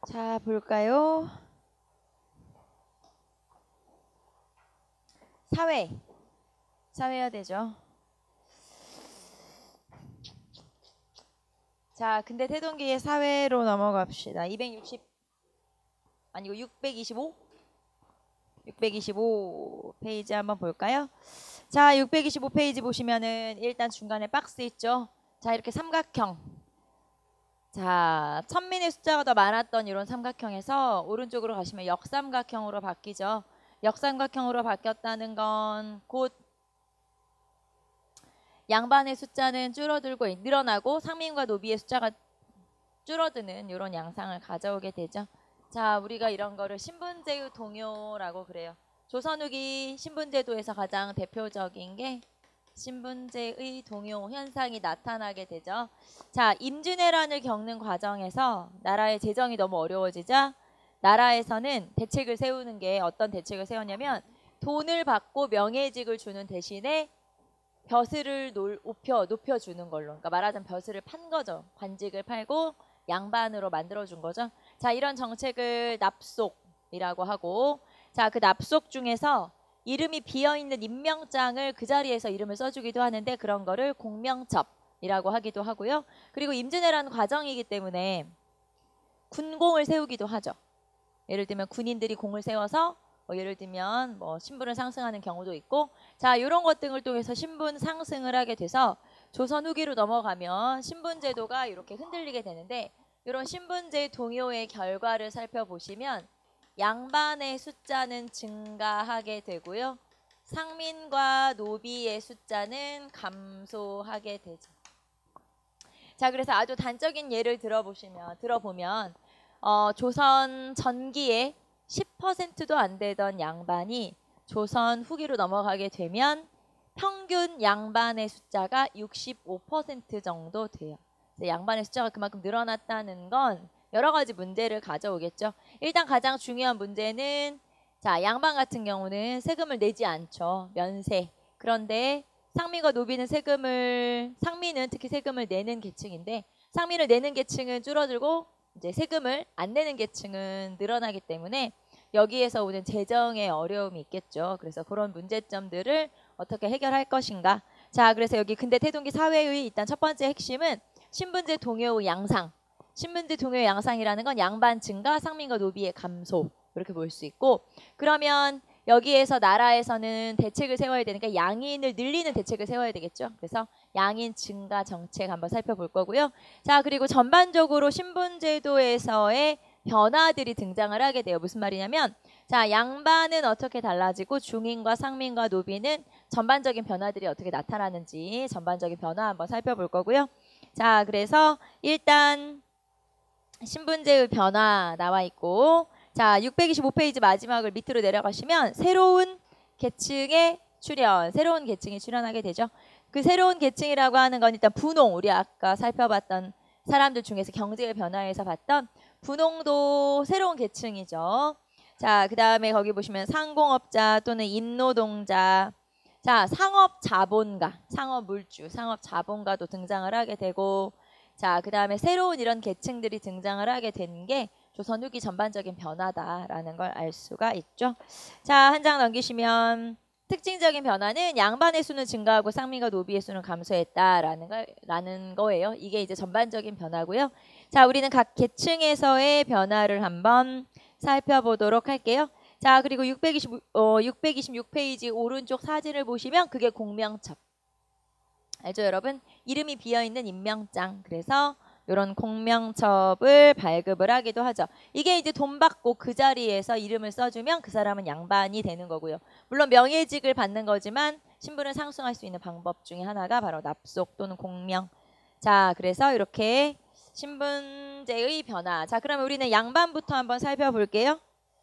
자, 볼까요? 사회해야 되죠. 자, 근데 태동기의 사회로 넘어갑시다. 625 페이지 한번 볼까요? 자, 625 페이지 보시면은 일단 중간에 박스 있죠. 자, 이렇게 삼각형. 자, 천민의 숫자가 더 많았던 이런 삼각형에서 오른쪽으로 가시면 역삼각형으로 바뀌죠. 역삼각형으로 바뀌었다는 건 곧 양반의 숫자는 줄어들고 늘어나고 상민과 노비의 숫자가 줄어드는 이런 양상을 가져오게 되죠. 자, 우리가 이런 거를 신분제의 동요라고 그래요. 조선 후기 신분제도에서 가장 대표적인 게 신분제의 동요 현상이 나타나게 되죠. 자, 임진왜란을 겪는 과정에서 나라의 재정이 너무 어려워지자 나라에서는 대책을 세우는 게 어떤 대책을 세웠냐면 돈을 받고 명예직을 주는 대신에 벼슬을 높여주는 걸로. 그러니까 말하자면 벼슬을 판 거죠. 관직을 팔고 양반으로 만들어준 거죠. 자, 이런 정책을 납속이라고 하고, 자, 그 납속 중에서 이름이 비어있는 임명장을 그 자리에서 이름을 써주기도 하는데 그런 거를 공명첩이라고 하기도 하고요. 그리고 임진왜란 과정이기 때문에 군공을 세우기도 하죠. 예를 들면 군인들이 공을 세워서 예를 들면 신분을 상승하는 경우도 있고, 자, 이런 것 등을 통해서 신분 상승을 하게 돼서 조선 후기로 넘어가면 신분제도가 이렇게 흔들리게 되는데, 이런 신분제 동요의 결과를 살펴보시면 양반의 숫자는 증가하게 되고요, 상민과 노비의 숫자는 감소하게 되죠. 자, 그래서 아주 단적인 예를 들어보면 조선 전기에 10%도 안 되던 양반이 조선 후기로 넘어가게 되면 평균 양반의 숫자가 65% 정도 돼요. 양반의 숫자가 그만큼 늘어났다는 건 여러 가지 문제를 가져오겠죠. 일단 가장 중요한 문제는, 자, 양반 같은 경우는 세금을 내지 않죠. 면세. 그런데 상민과 노비는 상민은 특히 세금을 내는 계층인데, 상민을 내는 계층은 줄어들고 이제 세금을 안 내는 계층은 늘어나기 때문에 여기에서 오는 재정의 어려움이 있겠죠. 그래서 그런 문제점들을 어떻게 해결할 것인가. 자, 그래서 여기 근대 태동기 사회의 일단 첫 번째 핵심은 신분제 동요의 양상. 신분제 동요의 양상이라는 건 양반 증가, 상민과 노비의 감소, 이렇게 볼 수 있고, 그러면 여기에서 나라에서는 대책을 세워야 되니까 양인을 늘리는 대책을 세워야 되겠죠. 그래서 양인 증가 정책 한번 살펴볼 거고요. 자, 그리고 전반적으로 신분제도에서의 변화들이 등장을 하게 돼요. 무슨 말이냐면, 자, 양반은 어떻게 달라지고 중인과 상민과 노비는 전반적인 변화들이 어떻게 나타나는지 전반적인 변화 한번 살펴볼 거고요. 자, 그래서 일단 신분제의 변화 나와 있고, 자, 625페이지 마지막을 밑으로 내려가시면 새로운 계층이 출현하게 되죠. 그 새로운 계층이라고 하는 건 일단 분홍, 우리 아까 살펴봤던 사람들 중에서 경제의 변화에서 봤던 분홍도 새로운 계층이죠. 자, 그 다음에 거기 보시면 상공업자 또는 인노동자, 자, 상업자본가, 상업물주, 상업자본가도 등장을 하게 되고, 자, 그 다음에 새로운 이런 계층들이 등장을 하게 되는 게 조선 후기 전반적인 변화다라는 걸 알 수가 있죠. 자, 한 장 넘기시면 특징적인 변화는 양반의 수는 증가하고 상민과 노비의 수는 감소했다라는 거예요. 이게 이제 전반적인 변화고요. 자, 우리는 각 계층에서의 변화를 한번 살펴보도록 할게요. 자, 그리고 626페이지 오른쪽 사진을 보시면 그게 공명첩. 알죠, 여러분? 이름이 비어있는 임명장. 그래서 이런 공명첩을 발급을 하기도 하죠. 이게 이제 돈 받고 그 자리에서 이름을 써주면 그 사람은 양반이 되는 거고요. 물론 명예직을 받는 거지만 신분을 상승할 수 있는 방법 중에 하나가 바로 납속 또는 공명. 자, 그래서 이렇게 신분제의 변화. 자, 그러면 우리는 양반부터 한번 살펴볼게요.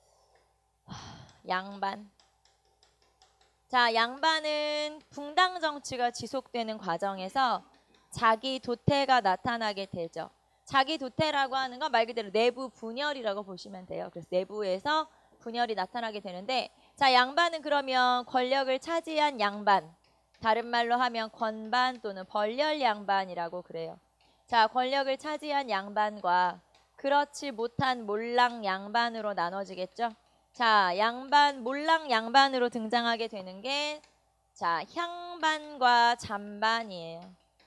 양반. 자, 양반은 붕당 정치가 지속되는 과정에서 자기 도태가 나타나게 되죠. 자기 도태라고 하는 건 말 그대로 내부 분열이라고 보시면 돼요. 그래서 내부에서 분열이 나타나게 되는데, 자, 양반은 그러면 권력을 차지한 양반, 다른 말로 하면 권반 또는 벌렬 양반이라고 그래요. 자, 권력을 차지한 양반과 그렇지 못한 몰랑 양반으로 나눠지겠죠. 자, 양반, 몰랑 양반으로 등장하게 되는 게 자, 향반과 잔반이에요.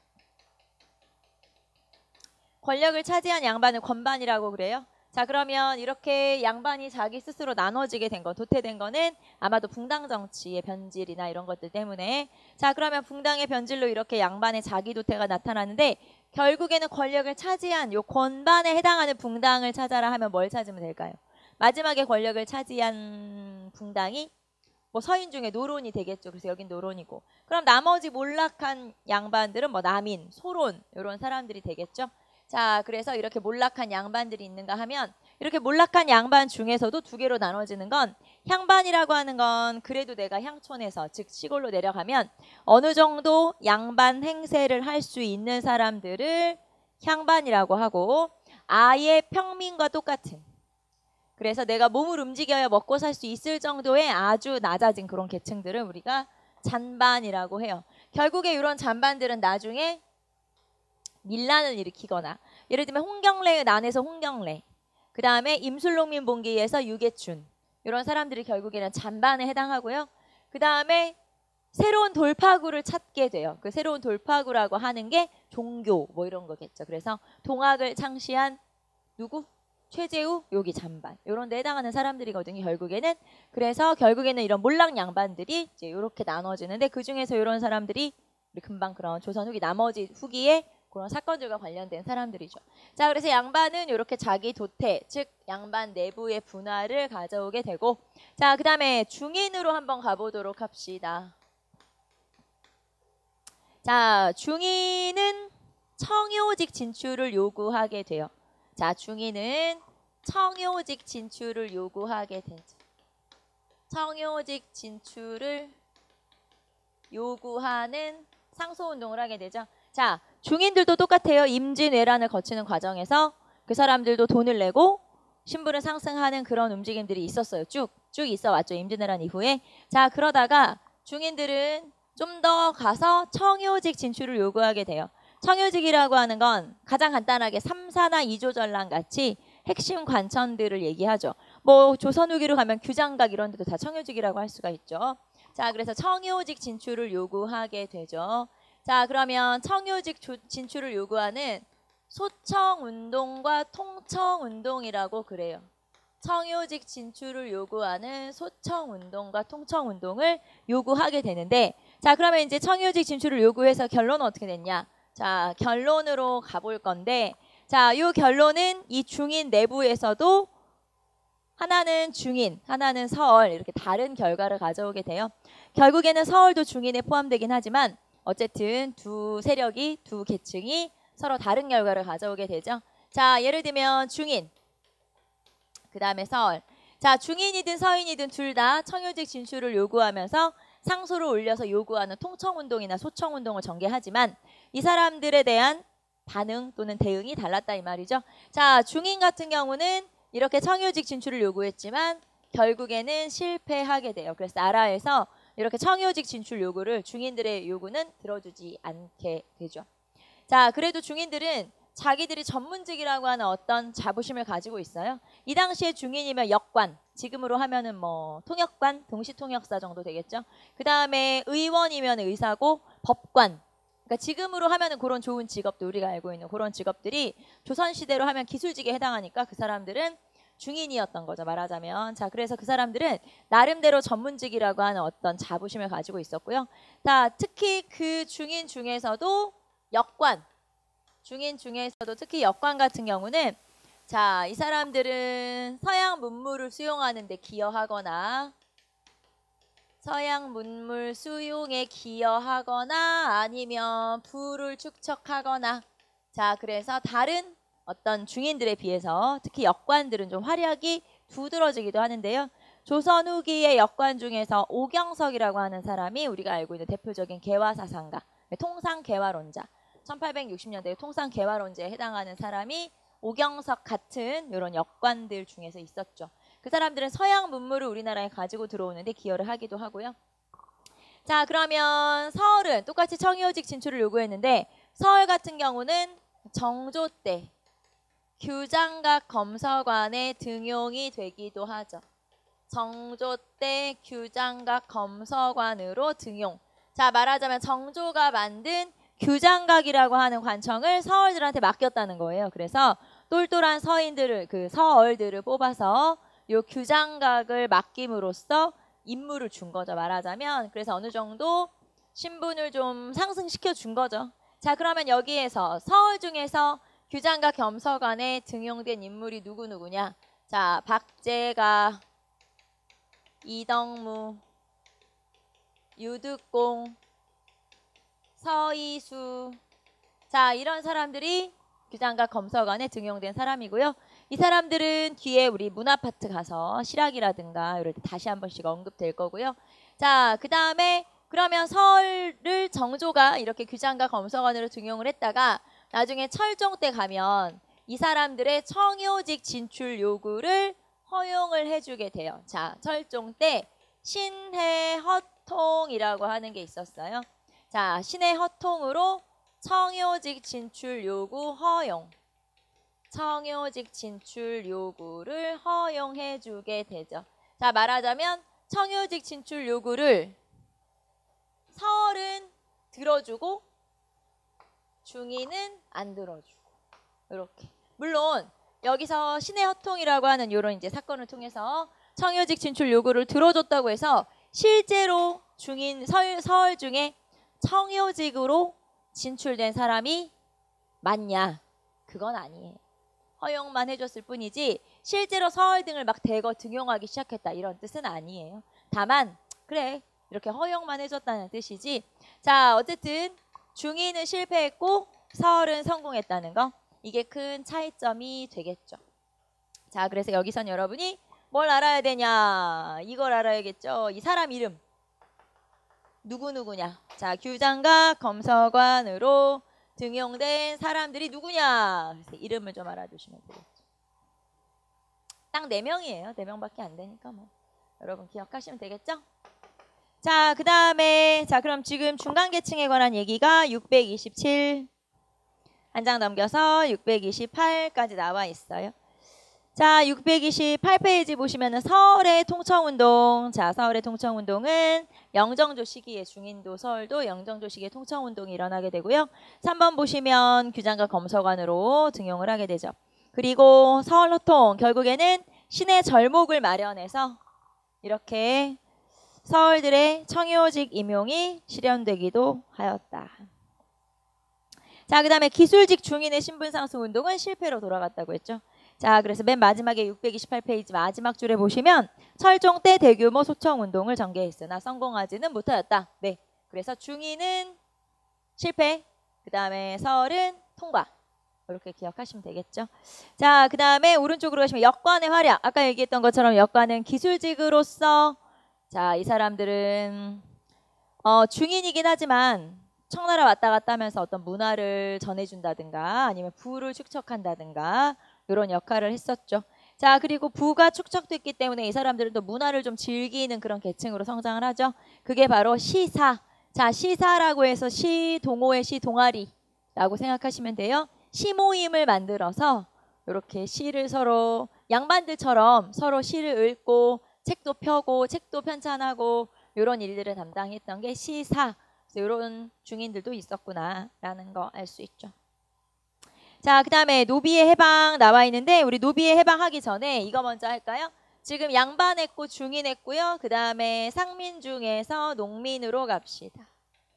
권력을 차지한 양반을 권반이라고 그래요. 자, 그러면 이렇게 양반이 자기 스스로 나눠지게 된 거, 도태된 거는 아마도 붕당 정치의 변질이나 이런 것들 때문에. 자, 그러면 붕당의 변질로 이렇게 양반의 자기 도태가 나타나는데 결국에는 권력을 차지한 요 권반에 해당하는 붕당을 찾아라 하면 뭘 찾으면 될까요? 마지막에 권력을 차지한 붕당이 뭐 서인 중에 노론이 되겠죠. 그래서 여긴 노론이고. 그럼 나머지 몰락한 양반들은 뭐 남인, 소론 이런 사람들이 되겠죠. 자, 그래서 이렇게 몰락한 양반들이 있는가 하면 이렇게 몰락한 양반 중에서도 두 개로 나눠지는 건 향반이라고 하는 건 그래도 내가 향촌에서 즉 시골로 내려가면 어느 정도 양반 행세를 할 수 있는 사람들을 향반이라고 하고 아예 평민과 똑같은 그래서 내가 몸을 움직여야 먹고 살 수 있을 정도의 아주 낮아진 그런 계층들을 우리가 잔반이라고 해요. 결국에 이런 잔반들은 나중에 밀란을 일으키거나 예를 들면 홍경래의 난에서 홍경래 그 다음에 임술농민 봉기에서 유계춘 이런 사람들이 결국에는 잔반에 해당하고요. 그 다음에 새로운 돌파구를 찾게 돼요. 그 새로운 돌파구라고 하는 게 종교 뭐 이런 거겠죠. 그래서 동학을 창시한 누구? 최재우 여기 잔반 이런 데 해당하는 사람들이거든요. 결국에는 그래서 결국에는 이런 몰락 양반들이 이제 이렇게 나눠지는데 그 중에서 이런 사람들이 우리 금방 그런 조선 후기 나머지 후기에 그런 사건들과 관련된 사람들이죠. 자, 그래서 양반은 이렇게 자기 도태, 즉 양반 내부의 분화를 가져오게 되고 자, 그 다음에 중인으로 한번 가보도록 합시다. 자, 중인은 청요직 진출을 요구하게 돼요. 자, 중인은 청요직 진출을 요구하게 되죠. 청요직 진출을 요구하는 상소운동을 하게 되죠. 자, 중인들도 똑같아요. 임진왜란을 거치는 과정에서 그 사람들도 돈을 내고 신분을 상승하는 그런 움직임들이 있었어요. 쭉 있어 왔죠. 임진왜란 이후에. 자, 그러다가 중인들은 좀 더 가서 청요직 진출을 요구하게 돼요. 청요직이라고 하는 건 가장 간단하게 삼사나 이조전랑 같이 핵심 관천들을 얘기하죠. 뭐 조선 후기로 가면 규장각 이런 데도 다 청요직이라고 할 수가 있죠. 자, 그래서 청요직 진출을 요구하게 되죠. 자, 그러면 청요직 진출을 요구하는 소청운동과 통청운동이라고 그래요. 청요직 진출을 요구하는 소청운동과 통청운동을 요구하게 되는데 자, 그러면 이제 청요직 진출을 요구해서 결론은 어떻게 됐냐? 자, 결론으로 가볼 건데 자, 요 결론은 이 중인 내부에서도 하나는 중인, 하나는 서얼 이렇게 다른 결과를 가져오게 돼요. 결국에는 서얼도 중인에 포함되긴 하지만 어쨌든 두 세력이, 두 계층이 서로 다른 결과를 가져오게 되죠. 자, 예를 들면 중인, 그 다음에 서얼. 자, 중인이든 서인이든 둘 다 청요직 진출을 요구하면서 상소를 올려서 요구하는 통청운동이나 소청운동을 전개하지만 이 사람들에 대한 반응 또는 대응이 달랐다 이 말이죠. 자, 중인 같은 경우는 이렇게 청요직 진출을 요구했지만 결국에는 실패하게 돼요. 그래서 나라에서 이렇게 청요직 진출 요구를 중인들의 요구는 들어주지 않게 되죠. 자, 그래도 중인들은 자기들이 전문직이라고 하는 어떤 자부심을 가지고 있어요. 이 당시에 중인이면 역관, 지금으로 하면은 뭐 통역관, 동시통역사 정도 되겠죠. 그 다음에 의원이면 의사고 법관. 그러니까 지금으로 하면은 그런 좋은 직업도 우리가 알고 있는 그런 직업들이 조선시대로 하면 기술직에 해당하니까 그 사람들은 중인이었던 거죠. 말하자면. 자, 그래서 그 사람들은 나름대로 전문직이라고 하는 어떤 자부심을 가지고 있었고요. 자, 특히 그 중인 중에서도 역관, 중인 중에서도 특히 역관 같은 경우는 자, 이 사람들은 서양 문물을 수용하는 데 기여하거나 서양 문물 수용에 기여하거나 아니면 부를 축적하거나 자, 그래서 다른 어떤 중인들에 비해서 특히 역관들은 좀 활약이 두드러지기도 하는데요. 조선 후기의 역관 중에서 오경석이라고 하는 사람이 우리가 알고 있는 대표적인 개화사상가, 통상개화론자 1860년대 통상개화론자에 해당하는 사람이 오경석 같은 이런 역관들 중에서 있었죠. 그 사람들은 서양 문물을 우리나라에 가지고 들어오는데 기여를 하기도 하고요. 자, 그러면 서얼은 똑같이 청요직 진출을 요구했는데 서얼 같은 경우는 정조 때 규장각 검서관에 등용이 되기도 하죠. 정조 때 규장각 검서관으로 등용. 자, 말하자면 정조가 만든 규장각이라고 하는 관청을 서얼들한테 맡겼다는 거예요. 그래서 똘똘한 서인들을, 그 서얼들을 뽑아서 요 규장각을 맡김으로써 임무를 준 거죠. 말하자면. 그래서 어느 정도 신분을 좀 상승시켜 준 거죠. 자, 그러면 여기에서 서얼 중에서 규장각 겸서관에 등용된 인물이 누구누구냐? 자, 박제가, 이덕무, 유득공, 서이수. 자, 이런 사람들이 규장각 검서관에 등용된 사람이고요. 이 사람들은 뒤에 우리 문화 파트 가서 실학이라든가 이럴 때 다시 한 번씩 언급될 거고요. 자, 그 다음에 그러면 서울을 정조가 이렇게 규장각 검서관으로 등용을 했다가 나중에 철종 때 가면 이 사람들의 청요직 진출 요구를 허용을 해주게 돼요. 자, 철종 때 신해허통이라고 하는 게 있었어요. 자, 신해허통으로 청요직 진출 요구 허용. 청요직 진출 요구를 허용해 주게 되죠. 자, 말하자면 청요직 진출 요구를 서얼은 들어주고 중인은 안 들어주고 이렇게. 물론 여기서 신해허통이라고 하는 이런 이제 사건을 통해서 청요직 진출 요구를 들어줬다고 해서 실제로 중인 서얼 중에 청요직으로 진출된 사람이 맞냐? 그건 아니에요. 허용만 해줬을 뿐이지 실제로 서얼 등을 막 대거 등용하기 시작했다 이런 뜻은 아니에요. 다만 그래 이렇게 허용만 해줬다는 뜻이지. 자, 어쨌든 중인은 실패했고 서얼은 성공했다는 거. 이게 큰 차이점이 되겠죠. 자, 그래서 여기선 여러분이 뭘 알아야 되냐? 이걸 알아야겠죠. 이 사람 이름. 누구누구냐? 자, 규장각 검서관으로 등용된 사람들이 누구냐? 그래서 이름을 좀 알아두시면 되겠죠. 딱 4명이에요. 4명밖에 안 되니까 뭐 여러분 기억하시면 되겠죠? 자, 그 다음에 자 그럼 지금 중간계층에 관한 얘기가 627 한 장 넘겨서 628까지 나와 있어요. 자, 628페이지 보시면은 서울의 통청운동. 자, 서울의 통청운동은 영정조 시기에 중인도 서울도 영정조 시기에 통청운동이 일어나게 되고요. 3번 보시면 규장각 검서관으로 등용을 하게 되죠. 그리고 서울호통 결국에는 신의 절목을 마련해서 이렇게 서울들의 청요직 임용이 실현되기도 하였다. 자, 그 다음에 기술직 중인의 신분상승운동은 실패로 돌아갔다고 했죠. 자, 그래서 맨 마지막에 628페이지 마지막 줄에 보시면 철종 때 대규모 소청운동을 전개했으나 성공하지는 못하였다. 네, 그래서 중인은 실패, 그 다음에 서울은 통과. 이렇게 기억하시면 되겠죠. 자, 그 다음에 오른쪽으로 가시면 역관의 활약. 아까 얘기했던 것처럼 역관은 기술직으로서 자, 이 사람들은 중인이긴 하지만 청나라 왔다 갔다 하면서 어떤 문화를 전해준다든가 아니면 부를 축적한다든가 이런 역할을 했었죠. 자, 그리고 부가 축적됐기 때문에 이 사람들은 또 문화를 좀 즐기는 그런 계층으로 성장을 하죠. 그게 바로 시사. 자, 시사라고 해서 시동호회 시동아리라고 생각하시면 돼요. 시모임을 만들어서 이렇게 시를 서로 양반들처럼 서로 시를 읽고 책도 펴고 책도 편찬하고 이런 일들을 담당했던 게 시사. 이런 중인들도 있었구나라는 거 알 수 있죠. 자, 그 다음에 노비의 해방 나와 있는데 우리 노비의 해방하기 전에 이거 먼저 할까요? 지금 양반했고 중인했고요. 그 다음에 상민 중에서 농민으로 갑시다.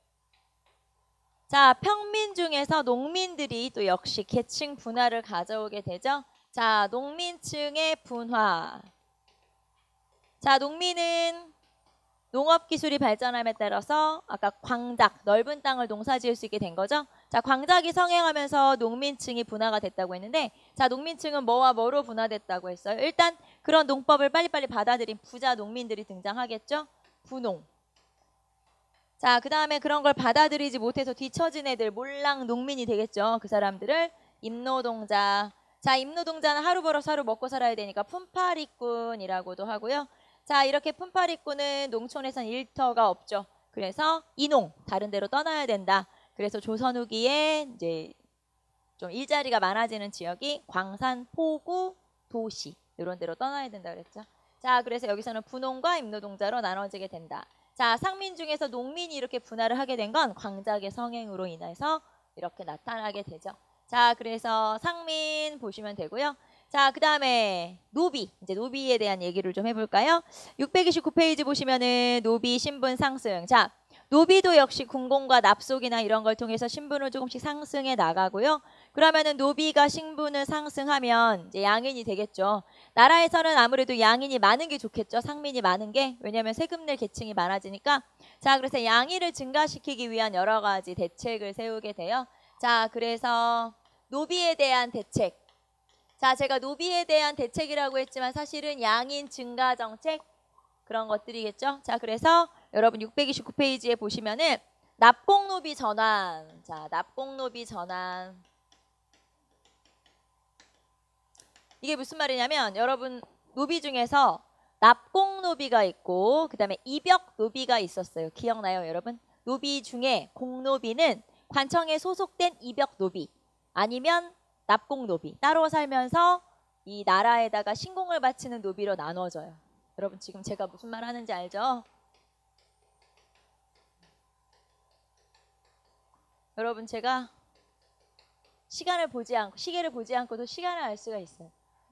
자, 평민 중에서 농민들이 또 역시 계층 분화를 가져오게 되죠. 자, 농민층의 분화. 자, 농민은 농업기술이 발전함에 따라서 아까 광작, 넓은 땅을 농사지을 수 있게 된 거죠. 자, 광작이 성행하면서 농민층이 분화가 됐다고 했는데 자, 농민층은 뭐와 뭐로 분화됐다고 했어요? 일단 그런 농법을 빨리빨리 받아들인 부자 농민들이 등장하겠죠. 부농. 자, 그 다음에 그런 걸 받아들이지 못해서 뒤처진 애들, 몰랑 농민이 되겠죠. 그 사람들을 임노동자. 자, 임노동자는 하루 벌어서 하루 먹고 살아야 되니까 품팔이꾼이라고도 하고요. 자, 이렇게 품팔이꾼은 농촌에선 일터가 없죠. 그래서 이농, 다른 데로 떠나야 된다. 그래서 조선 후기에 이제 좀 일자리가 많아지는 지역이 광산, 포구, 도시 이런 데로 떠나야 된다 그랬죠. 자, 그래서 여기서는 분홍과 임노동자로 나눠지게 된다. 자, 상민 중에서 농민이 이렇게 분할을 하게 된 건 광작의 성행으로 인해서 이렇게 나타나게 되죠. 자, 그래서 상민 보시면 되고요. 자, 그 다음에 노비, 이제 노비에 대한 얘기를 좀 해볼까요? 629페이지 보시면은 노비 신분 상승. 자, 노비도 역시 군공과 납속이나 이런 걸 통해서 신분을 조금씩 상승해 나가고요. 그러면은 노비가 신분을 상승하면 이제 양인이 되겠죠. 나라에서는 아무래도 양인이 많은 게 좋겠죠. 상민이 많은 게. 왜냐하면 세금 낼 계층이 많아지니까. 자, 그래서 양인을 증가시키기 위한 여러 가지 대책을 세우게 돼요. 자, 그래서 노비에 대한 대책. 자, 제가 노비에 대한 대책이라고 했지만 사실은 양인 증가 정책 그런 것들이겠죠. 자, 그래서 여러분 629페이지에 보시면은 납공노비 전환. 자, 납공노비 전환. 이게 무슨 말이냐면 여러분 노비 중에서 납공노비가 있고 그 다음에 입역노비가 있었어요. 기억나요, 여러분? 노비 중에 공노비는 관청에 소속된 입역노비 아니면 납공노비 따로 살면서 이 나라에다가 신공을 바치는 노비로 나눠져요. 여러분 지금 제가 무슨 말 하는지 알죠? 여러분 제가 시계를 보지 않고도 시간을 알 수가 있어요.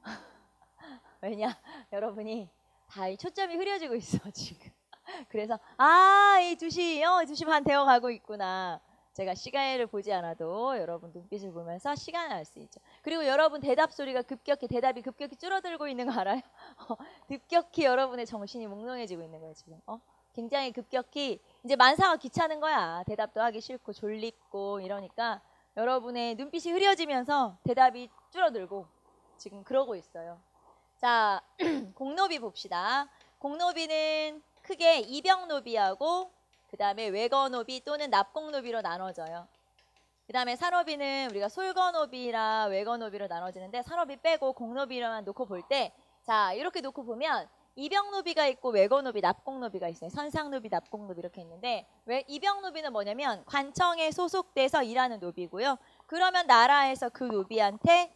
왜냐? 여러분이 다 이 초점이 흐려지고 있어 지금. 그래서 이 2시 반 되어 가고 있구나. 제가 시간을 보지 않아도 여러분 눈빛을 보면서 시간을 알 수 있죠. 그리고 여러분 대답이 급격히 줄어들고 있는 거 알아요? 급격히 여러분의 정신이 몽롱해지고 있는 거예요 지금. 굉장히 급격히 이제 만사가 귀찮은 거야. 대답도 하기 싫고 졸립고 이러니까 여러분의 눈빛이 흐려지면서 대답이 줄어들고 지금 그러고 있어요. 자, 공노비 봅시다. 공노비는 크게 입역노비하고 그 다음에 외거노비 또는 납공노비로 나눠져요. 그 다음에 산업비는 우리가 솔거노비랑 외거노비로 나눠지는데 산업비 빼고 공노비로만 놓고 볼 때 자, 이렇게 놓고 보면 입역노비가 있고 외거노비, 납공노비가 있어요. 선상노비, 납공노비 이렇게 있는데 입역노비는 뭐냐면 관청에 소속돼서 일하는 노비고요. 그러면 나라에서 그 노비한테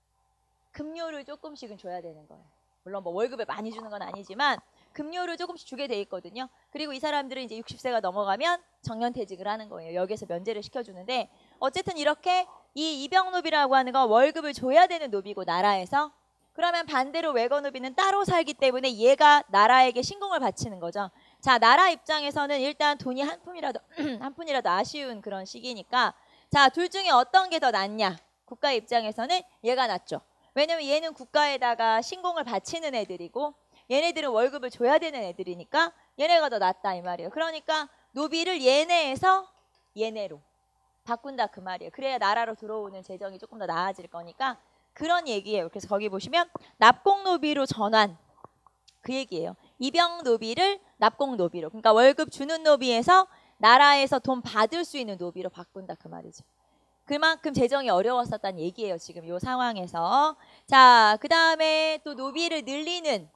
급료를 조금씩은 줘야 되는 거예요. 물론 뭐 월급을 많이 주는 건 아니지만 급료를 조금씩 주게 돼 있거든요. 그리고 이 사람들은 이제 60세가 넘어가면 정년퇴직을 하는 거예요. 여기서 면제를 시켜주는데 어쨌든 이렇게 이 입역노비라고 하는 건 월급을 줘야 되는 노비고 나라에서 그러면 반대로 외거노비는 따로 살기 때문에 얘가 나라에게 신공을 바치는 거죠. 자, 나라 입장에서는 일단 돈이 한 푼이라도 아쉬운 그런 시기니까 자, 둘 중에 어떤 게 더 낫냐? 국가 입장에서는 얘가 낫죠. 왜냐면 얘는 국가에다가 신공을 바치는 애들이고 얘네들은 월급을 줘야 되는 애들이니까 얘네가 더 낫다 이 말이에요. 그러니까 노비를 얘네에서 얘네로 바꾼다 그 말이에요. 그래야 나라로 들어오는 재정이 조금 더 나아질 거니까 그런 얘기예요. 그래서 거기 보시면 납공노비로 전환 그 얘기예요. 입역노비를 납공노비로 그러니까 월급 주는 노비에서 나라에서 돈 받을 수 있는 노비로 바꾼다 그 말이죠. 그만큼 재정이 어려웠었다는 얘기예요. 지금 이 상황에서. 자, 그 다음에 또 노비를 늘리는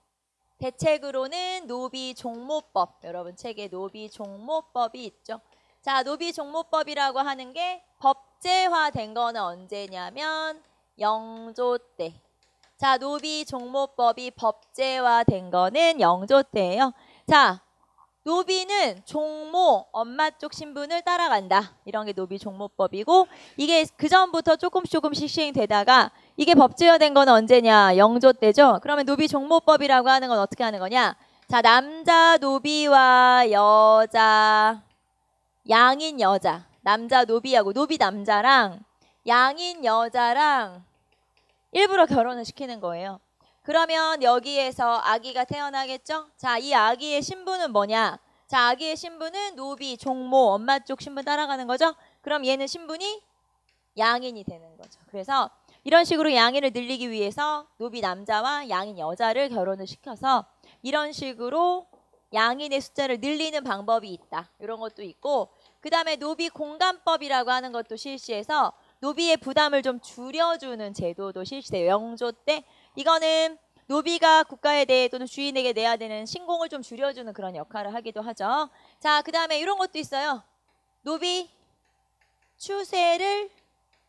대책으로는 노비종모법. 여러분 책에 노비종모법이 있죠. 자, 노비종모법이라고 하는 게 법제화된 거는 언제냐면 영조 때. 자, 노비종모법이 법제화된 거는 영조 때예요. 자, 노비는 종모, 엄마 쪽 신분을 따라간다. 이런 게 노비종모법이고 이게 그전부터 조금씩 시행되다가 이게 법제화된 건 언제냐? 영조 때죠. 그러면 노비종모법이라고 하는 건 어떻게 하는 거냐? 자, 남자 노비와 여자, 양인 여자, 남자 노비하고 노비 남자랑 양인 여자랑 일부러 결혼을 시키는 거예요. 그러면 여기에서 아기가 태어나겠죠? 자, 이 아기의 신분은 뭐냐? 자, 아기의 신분은 노비, 종모, 엄마 쪽 신분 따라가는 거죠? 그럼 얘는 신분이 양인이 되는 거죠. 그래서 이런 식으로 양인을 늘리기 위해서 노비 남자와 양인 여자를 결혼을 시켜서 이런 식으로 양인의 숫자를 늘리는 방법이 있다. 이런 것도 있고 그 다음에 노비 공간법이라고 하는 것도 실시해서 노비의 부담을 좀 줄여주는 제도도 실시돼요. 영조 때. 이거는 노비가 국가에 대해 또는 주인에게 내야 되는 신공을 좀 줄여주는 그런 역할을 하기도 하죠. 자, 그 다음에 이런 것도 있어요. 노비 추세를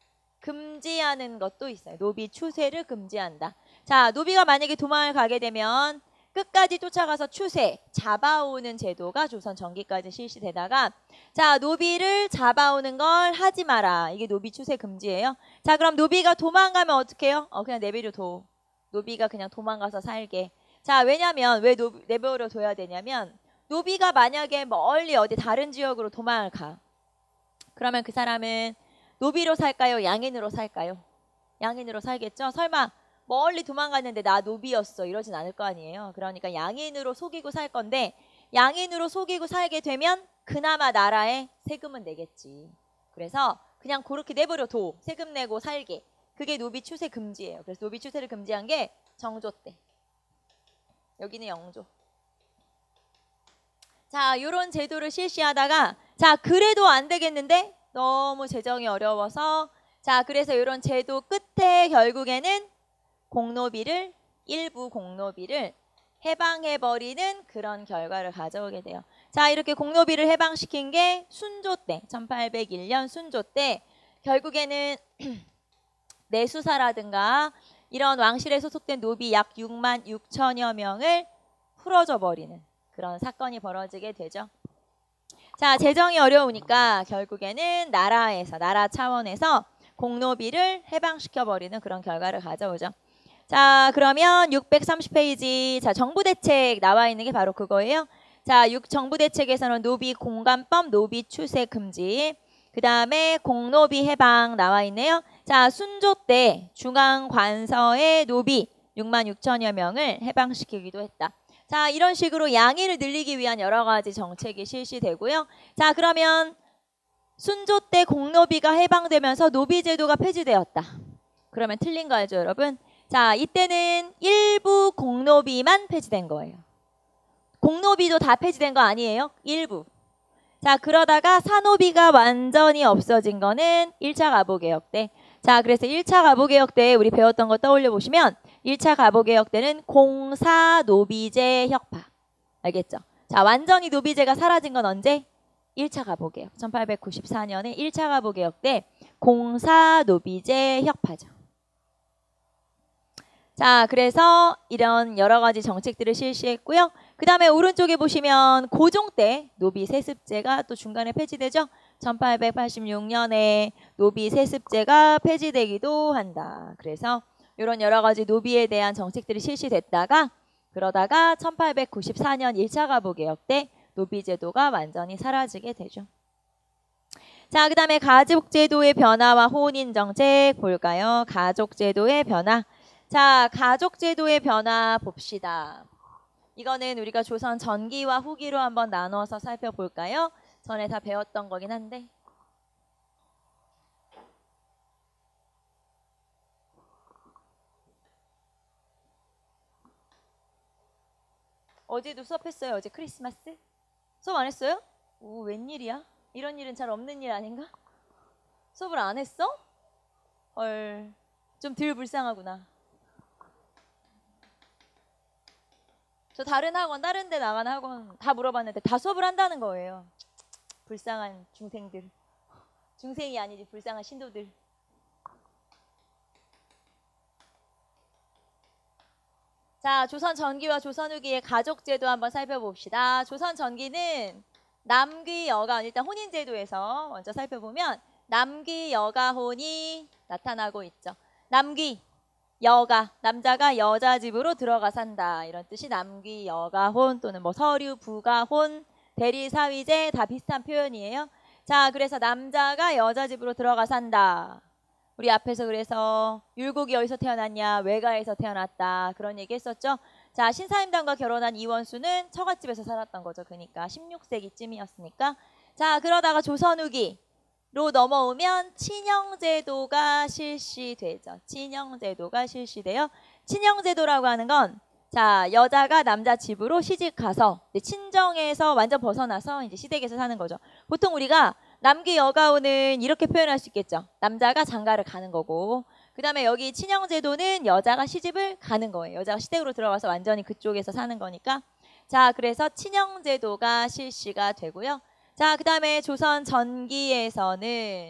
금지하는 것도 있어요. 노비 추세를 금지한다. 자, 노비가 만약에 도망을 가게 되면 끝까지 쫓아가서 추세, 잡아오는 제도가 조선 전기까지 실시되다가 자, 노비를 잡아오는 걸 하지 마라. 이게 노비 추세 금지예요. 자, 그럼 노비가 도망가면 어떻게 해요? 그냥 내버려 둬. 노비가 그냥 도망가서 살게. 자, 왜냐면 왜 내버려 둬야 되냐면 노비가 만약에 멀리 어디 다른 지역으로 도망을 가. 그러면 그 사람은 노비로 살까요? 양인으로 살까요? 양인으로 살겠죠? 설마 멀리 도망갔는데 나 노비였어 이러진 않을 거 아니에요. 그러니까 양인으로 속이고 살 건데 양인으로 속이고 살게 되면 그나마 나라에 세금은 내겠지. 그래서 그냥 그렇게 내버려 둬. 세금 내고 살게. 그게 노비 추세 금지예요. 그래서 노비 추세를 금지한 게 정조 때. 여기는 영조. 자, 요런 제도를 실시하다가 자, 그래도 안 되겠는데 너무 재정이 어려워서 자, 그래서 요런 제도 끝에 결국에는 공노비를 일부 공노비를 해방해버리는 그런 결과를 가져오게 돼요. 자, 이렇게 공노비를 해방시킨 게 순조 때 1801년 순조 때 결국에는 내수사라든가 이런 왕실에 소속된 노비 약 6만 6천여 명을 풀어줘 버리는 그런 사건이 벌어지게 되죠. 자, 재정이 어려우니까 결국에는 나라 차원에서 공노비를 해방시켜버리는 그런 결과를 가져오죠. 자, 그러면 630페이지 자, 정부대책 나와 있는 게 바로 그거예요. 자, 정부대책에서는 노비 공간법, 노비 추세 금지, 그 다음에 공노비 해방 나와 있네요. 자, 순조 때 중앙관서의 노비 6만 6천여 명을 해방시키기도 했다. 자, 이런 식으로 양인을 늘리기 위한 여러 가지 정책이 실시되고요. 자, 그러면 순조 때 공노비가 해방되면서 노비제도가 폐지되었다. 그러면 틀린 거 알죠, 여러분? 자, 이때는 일부 공노비만 폐지된 거예요. 공노비도 다 폐지된 거 아니에요? 일부. 자, 그러다가 사노비가 완전히 없어진 거는 1차 가보개혁 때. 자, 그래서 1차 가보개혁 때 우리 배웠던 거 떠올려 보시면 1차 가보개혁 때는 공사노비제 혁파. 알겠죠? 자, 완전히 노비제가 사라진 건 언제? 1차 가보개혁. 1894년에 1차 가보개혁 때 공사노비제 혁파죠. 자, 그래서 이런 여러 가지 정책들을 실시했고요. 그 다음에 오른쪽에 보시면 고종 때 노비 세습제가 또 중간에 폐지되죠. 1886년에 노비 세습제가 폐지되기도 한다. 그래서 이런 여러 가지 노비에 대한 정책들이 실시됐다가 그러다가 1894년 1차 가보개혁 때 노비제도가 완전히 사라지게 되죠. 자, 그 다음에 가족제도의 변화와 혼인정책 볼까요? 가족제도의 변화. 자, 가족제도의 변화 봅시다. 이거는 우리가 조선 전기와 후기로 한번 나눠서 살펴볼까요? 전에 다 배웠던 거긴 한데. 어제도 수업했어요? 어제 크리스마스? 수업 안 했어요? 오, 웬일이야? 이런 일은 잘 없는 일 아닌가? 수업을 안 했어? 헐, 좀 덜 불쌍하구나. 저 다른 학원, 다른 데 나가는 학원 다 물어봤는데 다 수업을 한다는 거예요. 불쌍한 중생들. 중생이 아니지 불쌍한 신도들. 자, 조선 전기와 조선 후기의 가족제도 한번 살펴봅시다. 조선 전기는 남귀 여가혼, 일단 혼인제도에서 먼저 살펴보면 남귀 여가혼이 나타나고 있죠. 남귀 여가, 남자가 여자 집으로 들어가 산다. 이런 뜻이 남귀 여가혼 또는 뭐 서류 부가혼, 대리사위제 다 비슷한 표현이에요. 자, 그래서 남자가 여자 집으로 들어가 산다. 우리 앞에서 그래서 율곡이 어디서 태어났냐? 외가에서 태어났다. 그런 얘기 했었죠. 자, 신사임당과 결혼한 이원수는 처갓집에서 살았던 거죠. 그러니까 16세기쯤이었으니까. 자, 그러다가 조선 후기 로 넘어오면 친형제도가 실시되죠. 친형제도가 실시돼요. 친형제도라고 하는 건 자, 여자가 남자 집으로 시집 가서 친정에서 완전 벗어나서 이제 시댁에서 사는 거죠. 보통 우리가 남귀 여가혼은 이렇게 표현할 수 있겠죠. 남자가 장가를 가는 거고, 그 다음에 여기 친형제도는 여자가 시집을 가는 거예요. 여자가 시댁으로 들어가서 완전히 그쪽에서 사는 거니까. 자, 그래서 친형제도가 실시가 되고요. 자, 그 다음에 조선 전기에서는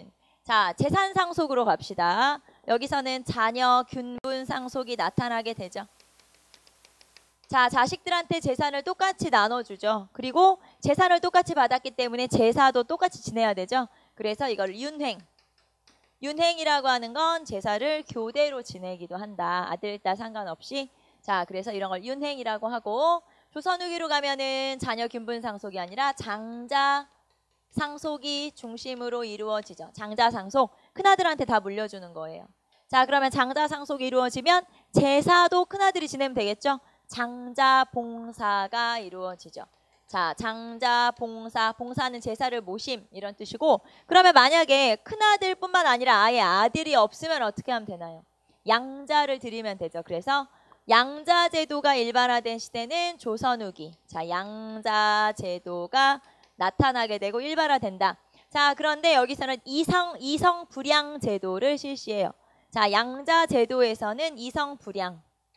자, 재산 상속으로 갑시다. 여기서는 자녀 균분 상속이 나타나게 되죠. 자, 자식들한테 재산을 똑같이 나눠주죠. 그리고 재산을 똑같이 받았기 때문에 제사도 똑같이 지내야 되죠. 그래서 이걸 윤행. 윤행이라고 하는 건 제사를 교대로 지내기도 한다. 아들, 딸 상관없이. 자, 그래서 이런 걸 윤행이라고 하고, 조선 후기로 가면은 자녀 균분 상속이 아니라 장자 상속이 중심으로 이루어지죠. 장자 상속. 큰아들한테 다 물려주는 거예요. 자, 그러면 장자 상속이 이루어지면 제사도 큰아들이 지내면 되겠죠. 장자 봉사가 이루어지죠. 자, 장자 봉사, 봉사는 제사를 모심 이런 뜻이고, 그러면 만약에 큰아들뿐만 아니라 아예 아들이 없으면 어떻게 하면 되나요? 양자를 드리면 되죠. 그래서 양자 제도가 일반화된 시대는 조선 후기. 자, 양자 제도가 나타나게 되고 일반화된다. 자, 그런데 여기서는 이성 불양 제도를 실시해요. 자, 양자 제도에서는 이성 불양.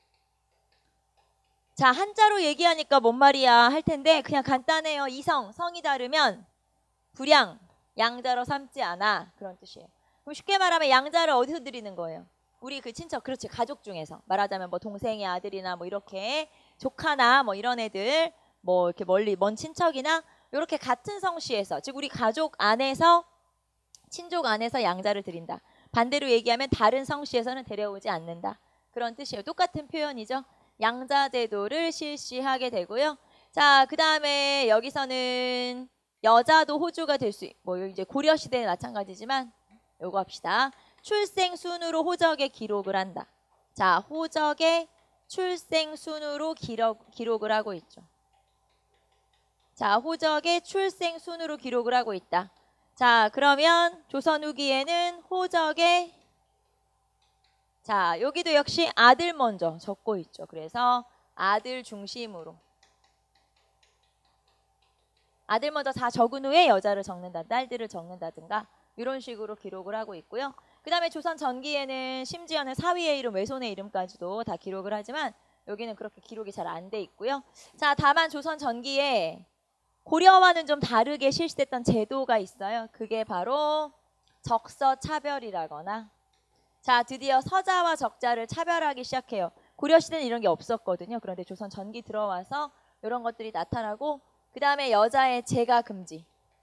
자, 한자로 얘기하니까 뭔 말이야 할 텐데 그냥 간단해요. 이성, 성이 다르면 불양, 양자로 삼지 않아. 그런 뜻이에요. 그럼 쉽게 말하면 양자를 어디서 드리는 거예요? 우리 그 친척, 그렇지, 가족 중에서. 말하자면 뭐 동생의 아들이나 뭐 이렇게 조카나 뭐 이런 애들, 뭐 이렇게 멀리 먼 친척이나 이렇게 같은 성씨에서, 즉 우리 가족 안에서, 친족 안에서 양자를 드린다. 반대로 얘기하면 다른 성씨에서는 데려오지 않는다. 그런 뜻이에요. 똑같은 표현이죠. 양자 제도를 실시하게 되고요. 자, 그 다음에 여기서는 여자도 호주가 될 수, 뭐 이제 고려 시대에 마찬가지지만 요거 합시다. 출생 순으로 호적에 기록을 한다. 자, 호적에 출생 순으로 기록을 하고 있죠. 자, 호적에 출생 순으로 기록을 하고 있다. 자, 그러면 조선 후기에는 호적에, 자, 여기도 역시 아들 먼저 적고 있죠. 그래서 아들 중심으로. 아들 먼저 다 적은 후에 여자를 적는다, 딸들을 적는다든가 이런 식으로 기록을 하고 있고요. 그 다음에 조선 전기에는 심지어는 사위의 이름, 외손의 이름까지도 다 기록을 하지만 여기는 그렇게 기록이 잘 안 돼 있고요. 자, 다만 조선 전기에 고려와는 좀 다르게 실시됐던 제도가 있어요. 그게 바로 적서 차별이라거나, 자, 드디어 서자와 적자를 차별하기 시작해요. 고려 시대는 이런 게 없었거든요. 그런데 조선 전기 들어와서 이런 것들이 나타나고, 그 다음에 여자의 재가 금지.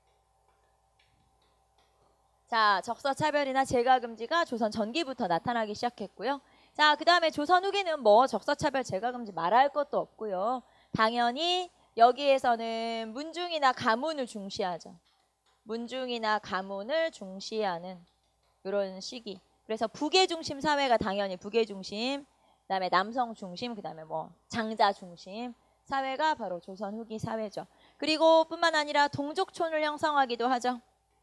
자, 적서 차별이나 재가 금지가 조선 전기부터 나타나기 시작했고요. 자, 그 다음에 조선 후기는 뭐 적서 차별, 재가 금지 말할 것도 없고요. 당연히 여기에서는 문중이나 가문을 중시하죠. 문중이나 가문을 중시하는 이런 시기. 그래서 부계 중심 사회가 당연히 부계 중심, 그다음에 남성 중심, 그다음에 뭐 장자 중심 사회가 바로 조선 후기 사회죠. 그리고 뿐만 아니라 동족촌을 형성하기도 하죠.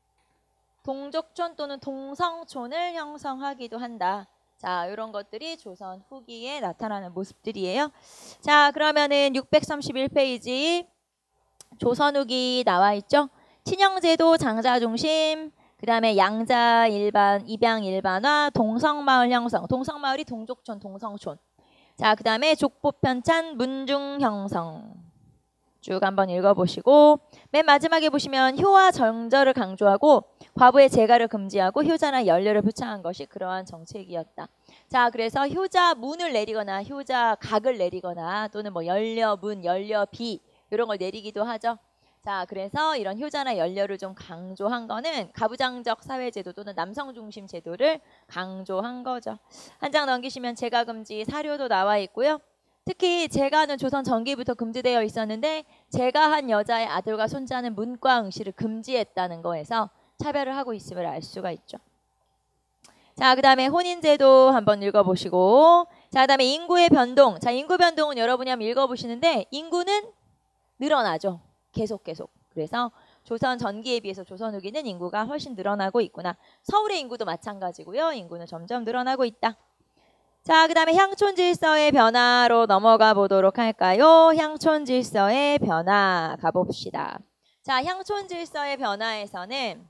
동족촌 또는 동성촌을 형성하기도 한다. 자, 이런 것들이 조선 후기에 나타나는 모습들이에요. 자, 그러면은 631페이지 조선 후기 나와 있죠. 친형제도 장자 중심, 그 다음에 양자 일반, 입양 일반화, 동성마을 형성. 동성마을이 동족촌, 동성촌. 자, 그 다음에 족보 편찬, 문중 형성. 쭉 한번 읽어보시고, 맨 마지막에 보시면 효와 정절을 강조하고 과부의 재가를 금지하고 효자나 연료를 표창한 것이 그러한 정책이었다. 자, 그래서 효자 문을 내리거나 효자 각을 내리거나 또는 뭐 연료문, 연료비 이런 걸 내리기도 하죠. 자, 그래서 이런 효자나 연료를 좀 강조한 거는 가부장적 사회제도 또는 남성 중심 제도를 강조한 거죠. 한 장 넘기시면 재가 금지 사료도 나와 있고요. 특히 재가는 조선 전기부터 금지되어 있었는데 재가한 여자의 아들과 손자는 문과 응시를 금지했다는 거에서 차별을 하고 있음을 알 수가 있죠. 자, 그 다음에 혼인제도 한번 읽어보시고, 자, 그 다음에 인구의 변동. 자, 인구 변동은 여러분이 한번 읽어보시는데 인구는 늘어나죠. 계속. 그래서 조선 전기에 비해서 조선 후기는 인구가 훨씬 늘어나고 있구나. 서울의 인구도 마찬가지고요. 인구는 점점 늘어나고 있다. 자, 그 다음에 향촌 질서의 변화로 넘어가 보도록 할까요? 향촌 질서의 변화 가봅시다. 자, 향촌 질서의 변화에서는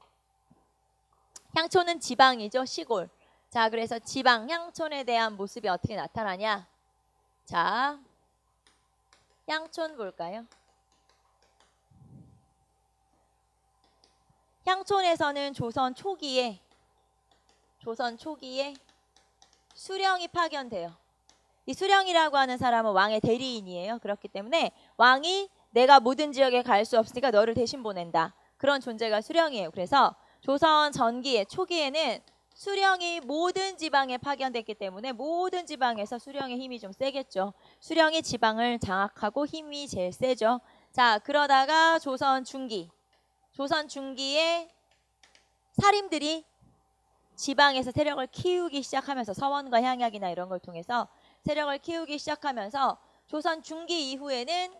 향촌은 지방이죠. 시골. 자, 그래서 지방, 향촌에 대한 모습이 어떻게 나타나냐? 자, 향촌 볼까요? 향촌에서는 조선 초기에 조선 초기에 수령이 파견돼요. 이 수령이라고 하는 사람은 왕의 대리인이에요. 그렇기 때문에 왕이 내가 모든 지역에 갈 수 없으니까 너를 대신 보낸다. 그런 존재가 수령이에요. 그래서 조선 전기에 초기에는 수령이 모든 지방에 파견됐기 때문에 모든 지방에서 수령의 힘이 좀 세겠죠. 수령이 지방을 장악하고 힘이 제일 세죠. 자, 그러다가 조선 중기에 사림들이 지방에서 세력을 키우기 시작하면서 서원과 향약이나 이런 걸 통해서 세력을 키우기 시작하면서 조선 중기 이후에는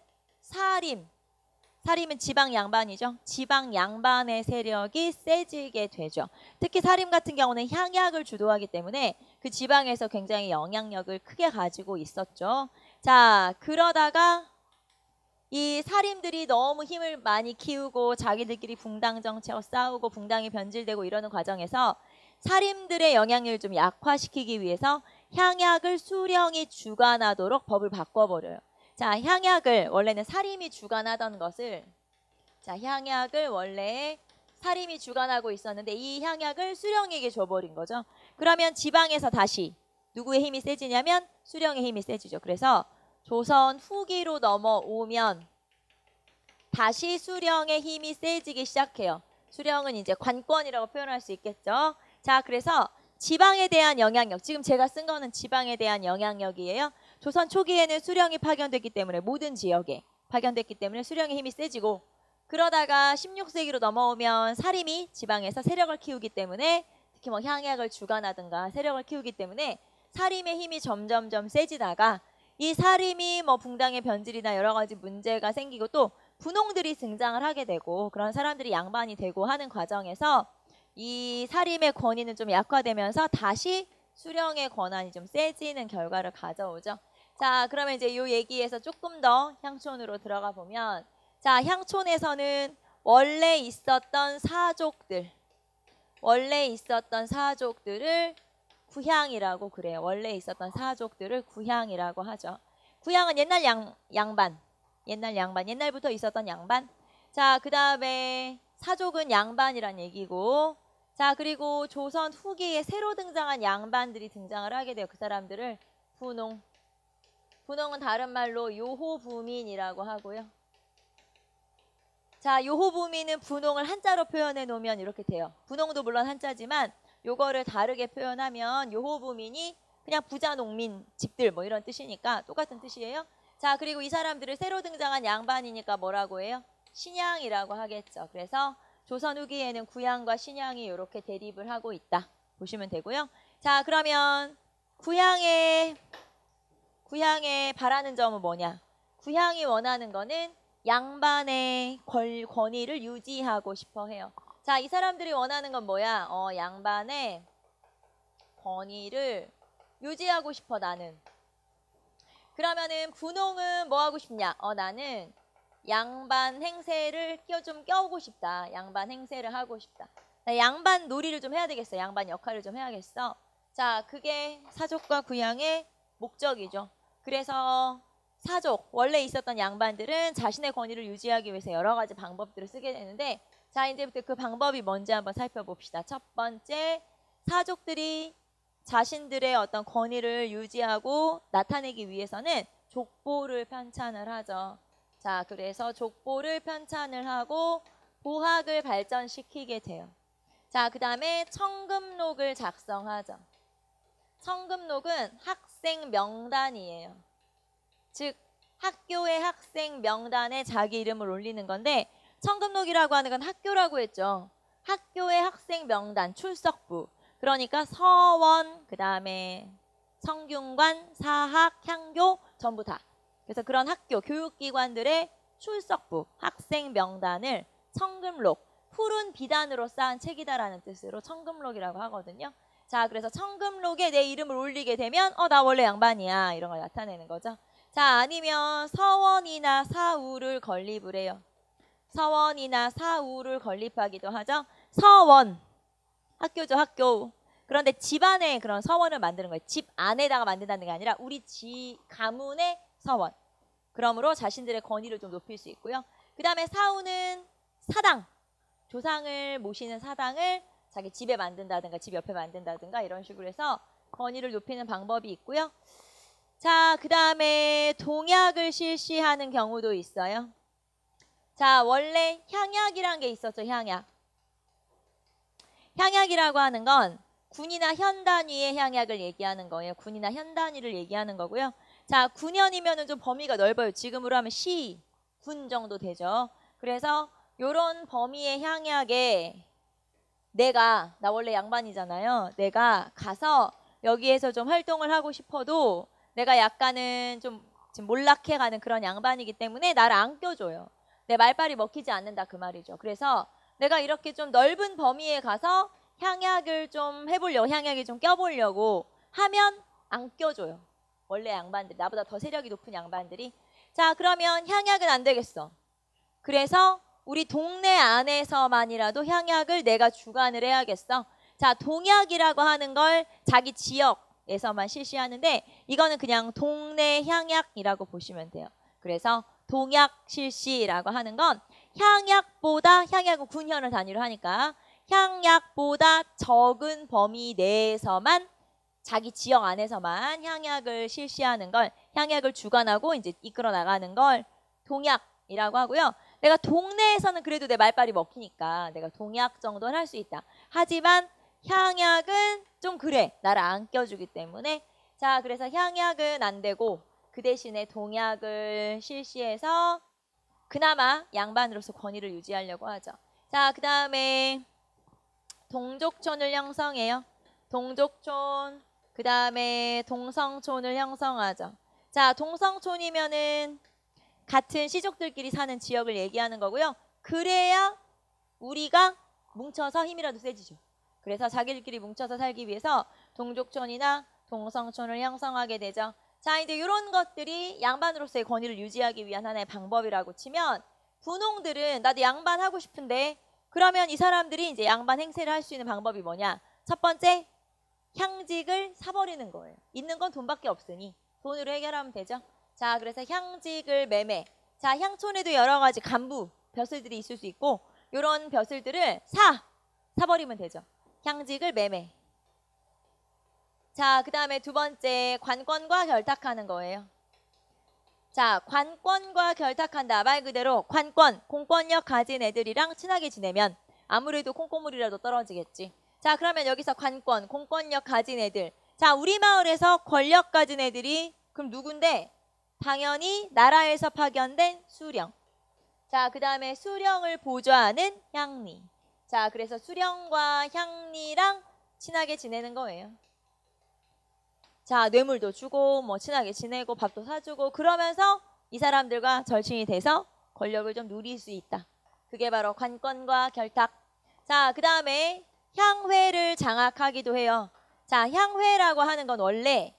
사림은 지방 양반이죠. 지방 양반의 세력이 세지게 되죠. 특히 사림 같은 경우는 향약을 주도하기 때문에 그 지방에서 굉장히 영향력을 크게 가지고 있었죠. 자, 그러다가 이 사림들이 너무 힘을 많이 키우고 자기들끼리 붕당 정치하고 싸우고 붕당이 변질되고 이러는 과정에서 사림들의 영향력을 좀 약화시키기 위해서 향약을 수령이 주관하도록 법을 바꿔버려요. 자, 향약을 원래는 사림이 주관하던 것을 향약을 원래 사림이 주관하고 있었는데 이 향약을 수령에게 줘버린 거죠. 그러면 지방에서 다시 누구의 힘이 세지냐면 수령의 힘이 세지죠. 그래서 조선 후기로 넘어오면 다시 수령의 힘이 세지기 시작해요. 수령은 이제 관권이라고 표현할 수 있겠죠. 자, 그래서 지방에 대한 영향력, 지금 제가 쓴 거는 지방에 대한 영향력이에요. 조선 초기에는 수령이 파견됐기 때문에 모든 지역에 파견됐기 때문에 수령의 힘이 세지고 그러다가 16세기로 넘어오면 사림이 지방에서 세력을 키우기 때문에 특히 뭐 향약을 주관하든가 세력을 키우기 때문에 사림의 힘이 점점점 세지다가 이 사림이 뭐 붕당의 변질이나 여러 가지 문제가 생기고 또 분홍들이 등장을 하게 되고 그런 사람들이 양반이 되고 하는 과정에서 이 사림의 권위는 좀 약화되면서 다시 수령의 권한이 좀 세지는 결과를 가져오죠. 자, 그러면 이제 이 얘기에서 조금 더 향촌으로 들어가 보면 자, 향촌에서는 원래 있었던 사족들을 구향이라고 그래요. 원래 있었던 사족들을 구향이라고 하죠. 구향은 옛날 양반, 옛날부터 있었던 양반. 자, 그 다음에 사족은 양반이란 얘기고 자, 그리고 조선 후기에 새로 등장한 양반들이 등장을 하게 돼요. 그 사람들을 분홍은 다른 말로 요호부민이라고 하고요. 자, 요호부민은 분홍을 한자로 표현해 놓으면 이렇게 돼요. 분홍도 물론 한자지만 요거를 다르게 표현하면 요호부민이 그냥 부자 농민 집들 뭐 이런 뜻이니까 똑같은 뜻이에요. 자, 그리고 이 사람들을 새로 등장한 양반이니까 뭐라고 해요? 신양이라고 하겠죠. 그래서 조선 후기에는 구양과 신양이 이렇게 대립을 하고 있다. 보시면 되고요. 자, 그러면 구양에 바라는 점은 뭐냐? 구양이 원하는 거는 양반의 권위를 유지하고 싶어 해요. 자, 이 사람들이 원하는 건 뭐야? 양반의 권위를 유지하고 싶어, 나는. 그러면은 분홍은 뭐 하고 싶냐? 나는 양반 행세를 좀 껴오고 싶다. 양반 행세를 하고 싶다. 양반 놀이를 좀 해야 되겠어. 양반 역할을 좀 해야겠어. 자, 그게 사족과 구양의 목적이죠. 그래서 사족, 원래 있었던 양반들은 자신의 권위를 유지하기 위해서 여러 가지 방법들을 쓰게 되는데 자, 이제부터 그 방법이 뭔지 한번 살펴봅시다. 첫 번째, 사족들이 자신들의 어떤 권위를 유지하고 나타내기 위해서는 족보를 편찬을 하죠. 자, 그래서 족보를 편찬을 하고 보학을 발전시키게 돼요. 자, 그 다음에 청금록을 작성하죠. 청금록은 학생 명단이에요. 즉, 학교의 학생 명단에 자기 이름을 올리는 건데 청금록이라고 하는 건 학교라고 했죠. 학교의 학생 명단, 출석부. 그러니까 서원, 그 다음에 성균관, 사학, 향교 전부 다. 그래서 그런 학교, 교육기관들의 출석부, 학생 명단을 청금록, 푸른 비단으로 쌓은 책이다라는 뜻으로 청금록이라고 하거든요. 자, 그래서 청금록에 내 이름을 올리게 되면 나 원래 양반이야 이런 걸 나타내는 거죠. 자, 아니면 서원이나 사우를 건립을 해요. 서원이나 사우를 건립하기도 하죠. 서원, 학교죠, 학교. 그런데 집 안에 그런 서원을 만드는 거예요. 집 안에다가 만든다는 게 아니라 우리 가문의 서원. 그러므로 자신들의 권위를 좀 높일 수 있고요. 그 다음에 사우는 사당, 조상을 모시는 사당을 자기 집에 만든다든가 집 옆에 만든다든가 이런 식으로 해서 권위를 높이는 방법이 있고요. 자, 그 다음에 동약을 실시하는 경우도 있어요. 자, 원래 향약이란 게 있었죠. 향약. 향약이라고 하는 건 군이나 현 단위의 향약을 얘기하는 거예요. 군이나 현 단위를 얘기하는 거고요. 자, 9년이면은 좀 범위가 넓어요. 지금으로 하면 시, 군 정도 되죠. 그래서 요런 범위의 향약에 나 원래 양반이잖아요. 내가 가서 여기에서 좀 활동을 하고 싶어도 내가 약간은 좀 지금 몰락해가는 그런 양반이기 때문에 나를 안 껴줘요. 내 말빨이 먹히지 않는다 그 말이죠. 그래서 내가 이렇게 좀 넓은 범위에 가서 향약을 좀 해보려고, 향약에 좀 껴보려고 하면 안 껴줘요. 원래 양반들, 나보다 더 세력이 높은 양반들이. 자, 그러면 향약은 안 되겠어. 그래서 우리 동네 안에서만이라도 향약을 내가 주관을 해야겠어. 자, 동약이라고 하는 걸 자기 지역에서만 실시하는데 이거는 그냥 동네 향약이라고 보시면 돼요. 그래서 동약 실시라고 하는 건 향약은 군현을 단위로 하니까 향약보다 적은 범위 내에서만 자기 지역 안에서만 향약을 실시하는 걸 향약을 주관하고 이제 이끌어 나가는 걸 동약이라고 하고요. 내가 동네에서는 그래도 내 말빨이 먹히니까 내가 동약 정도는 할 수 있다. 하지만 향약은 좀 그래. 나를 안 껴주기 때문에 자, 그래서 향약은 안 되고 그 대신에 동약을 실시해서 그나마 양반으로서 권위를 유지하려고 하죠. 자, 그 다음에 동족촌을 형성해요. 동족촌, 그 다음에 동성촌을 형성하죠. 자, 동성촌이면은 같은 시족들끼리 사는 지역을 얘기하는 거고요. 그래야 우리가 뭉쳐서 힘이라도 세지죠. 그래서 자기들끼리 뭉쳐서 살기 위해서 동족촌이나 동성촌을 형성하게 되죠. 자, 이제 이런 것들이 양반으로서의 권위를 유지하기 위한 하나의 방법이라고 치면 분홍들은 나도 양반하고 싶은데 그러면 이 사람들이 이제 양반 행세를 할 수 있는 방법이 뭐냐? 첫 번째, 향직을 사버리는 거예요. 있는 건 돈밖에 없으니 돈으로 해결하면 되죠. 자, 그래서 향직을 매매. 자, 향촌에도 여러 가지 간부, 벼슬들이 있을 수 있고 이런 벼슬들을 사버리면 되죠. 향직을 매매. 자, 그 다음에 두 번째, 관권과 결탁하는 거예요. 자, 관권과 결탁한다. 말 그대로 관권, 공권력 가진 애들이랑 친하게 지내면 아무래도 콩고물이라도 떨어지겠지. 자, 그러면 여기서 관권, 공권력 가진 애들. 자, 우리 마을에서 권력 가진 애들이 그럼 누군데? 당연히 나라에서 파견된 수령. 자, 그 다음에 수령을 보좌하는 향리. 자, 그래서 수령과 향리랑 친하게 지내는 거예요. 자, 뇌물도 주고 뭐 친하게 지내고 밥도 사주고 그러면서 이 사람들과 절친이 돼서 권력을 좀 누릴 수 있다. 그게 바로 관권과 결탁. 자, 그 다음에 향회를 장악하기도 해요. 자, 향회라고 하는 건 원래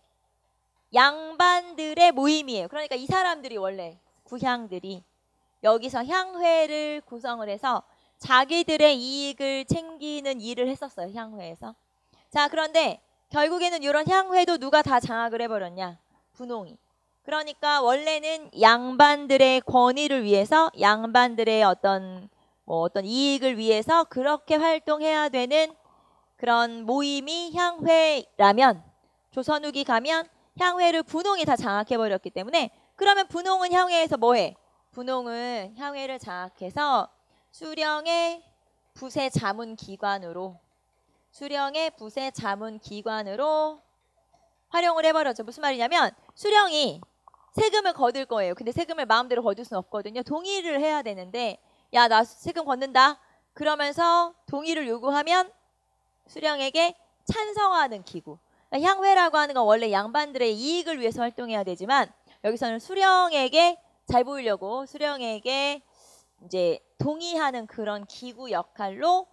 양반들의 모임이에요. 그러니까 이 사람들이 원래 구향들이 여기서 향회를 구성을 해서 자기들의 이익을 챙기는 일을 했었어요. 향회에서. 자, 그런데 결국에는 이런 향회도 누가 다 장악을 해버렸냐? 분홍이. 그러니까 원래는 양반들의 권위를 위해서 양반들의 어떤 이익을 위해서 그렇게 활동해야 되는 그런 모임이 향회라면 조선 후기 가면 향회를 분홍이 다 장악해버렸기 때문에 그러면 분홍은 향회에서 뭐해? 분홍은 향회를 장악해서 수령의 부세 자문기관으로 활용을 해버렸죠. 무슨 말이냐면 수령이 세금을 거둘 거예요. 근데 세금을 마음대로 거둘 수는 없거든요. 동의를 해야 되는데 야, 나 세금 걷는다. 그러면서 동의를 요구하면 수령에게 찬성하는 기구. 그러니까 향회라고 하는 건 원래 양반들의 이익을 위해서 활동해야 되지만 여기서는 수령에게 잘 보이려고 수령에게 이제 동의하는 그런 기구 역할로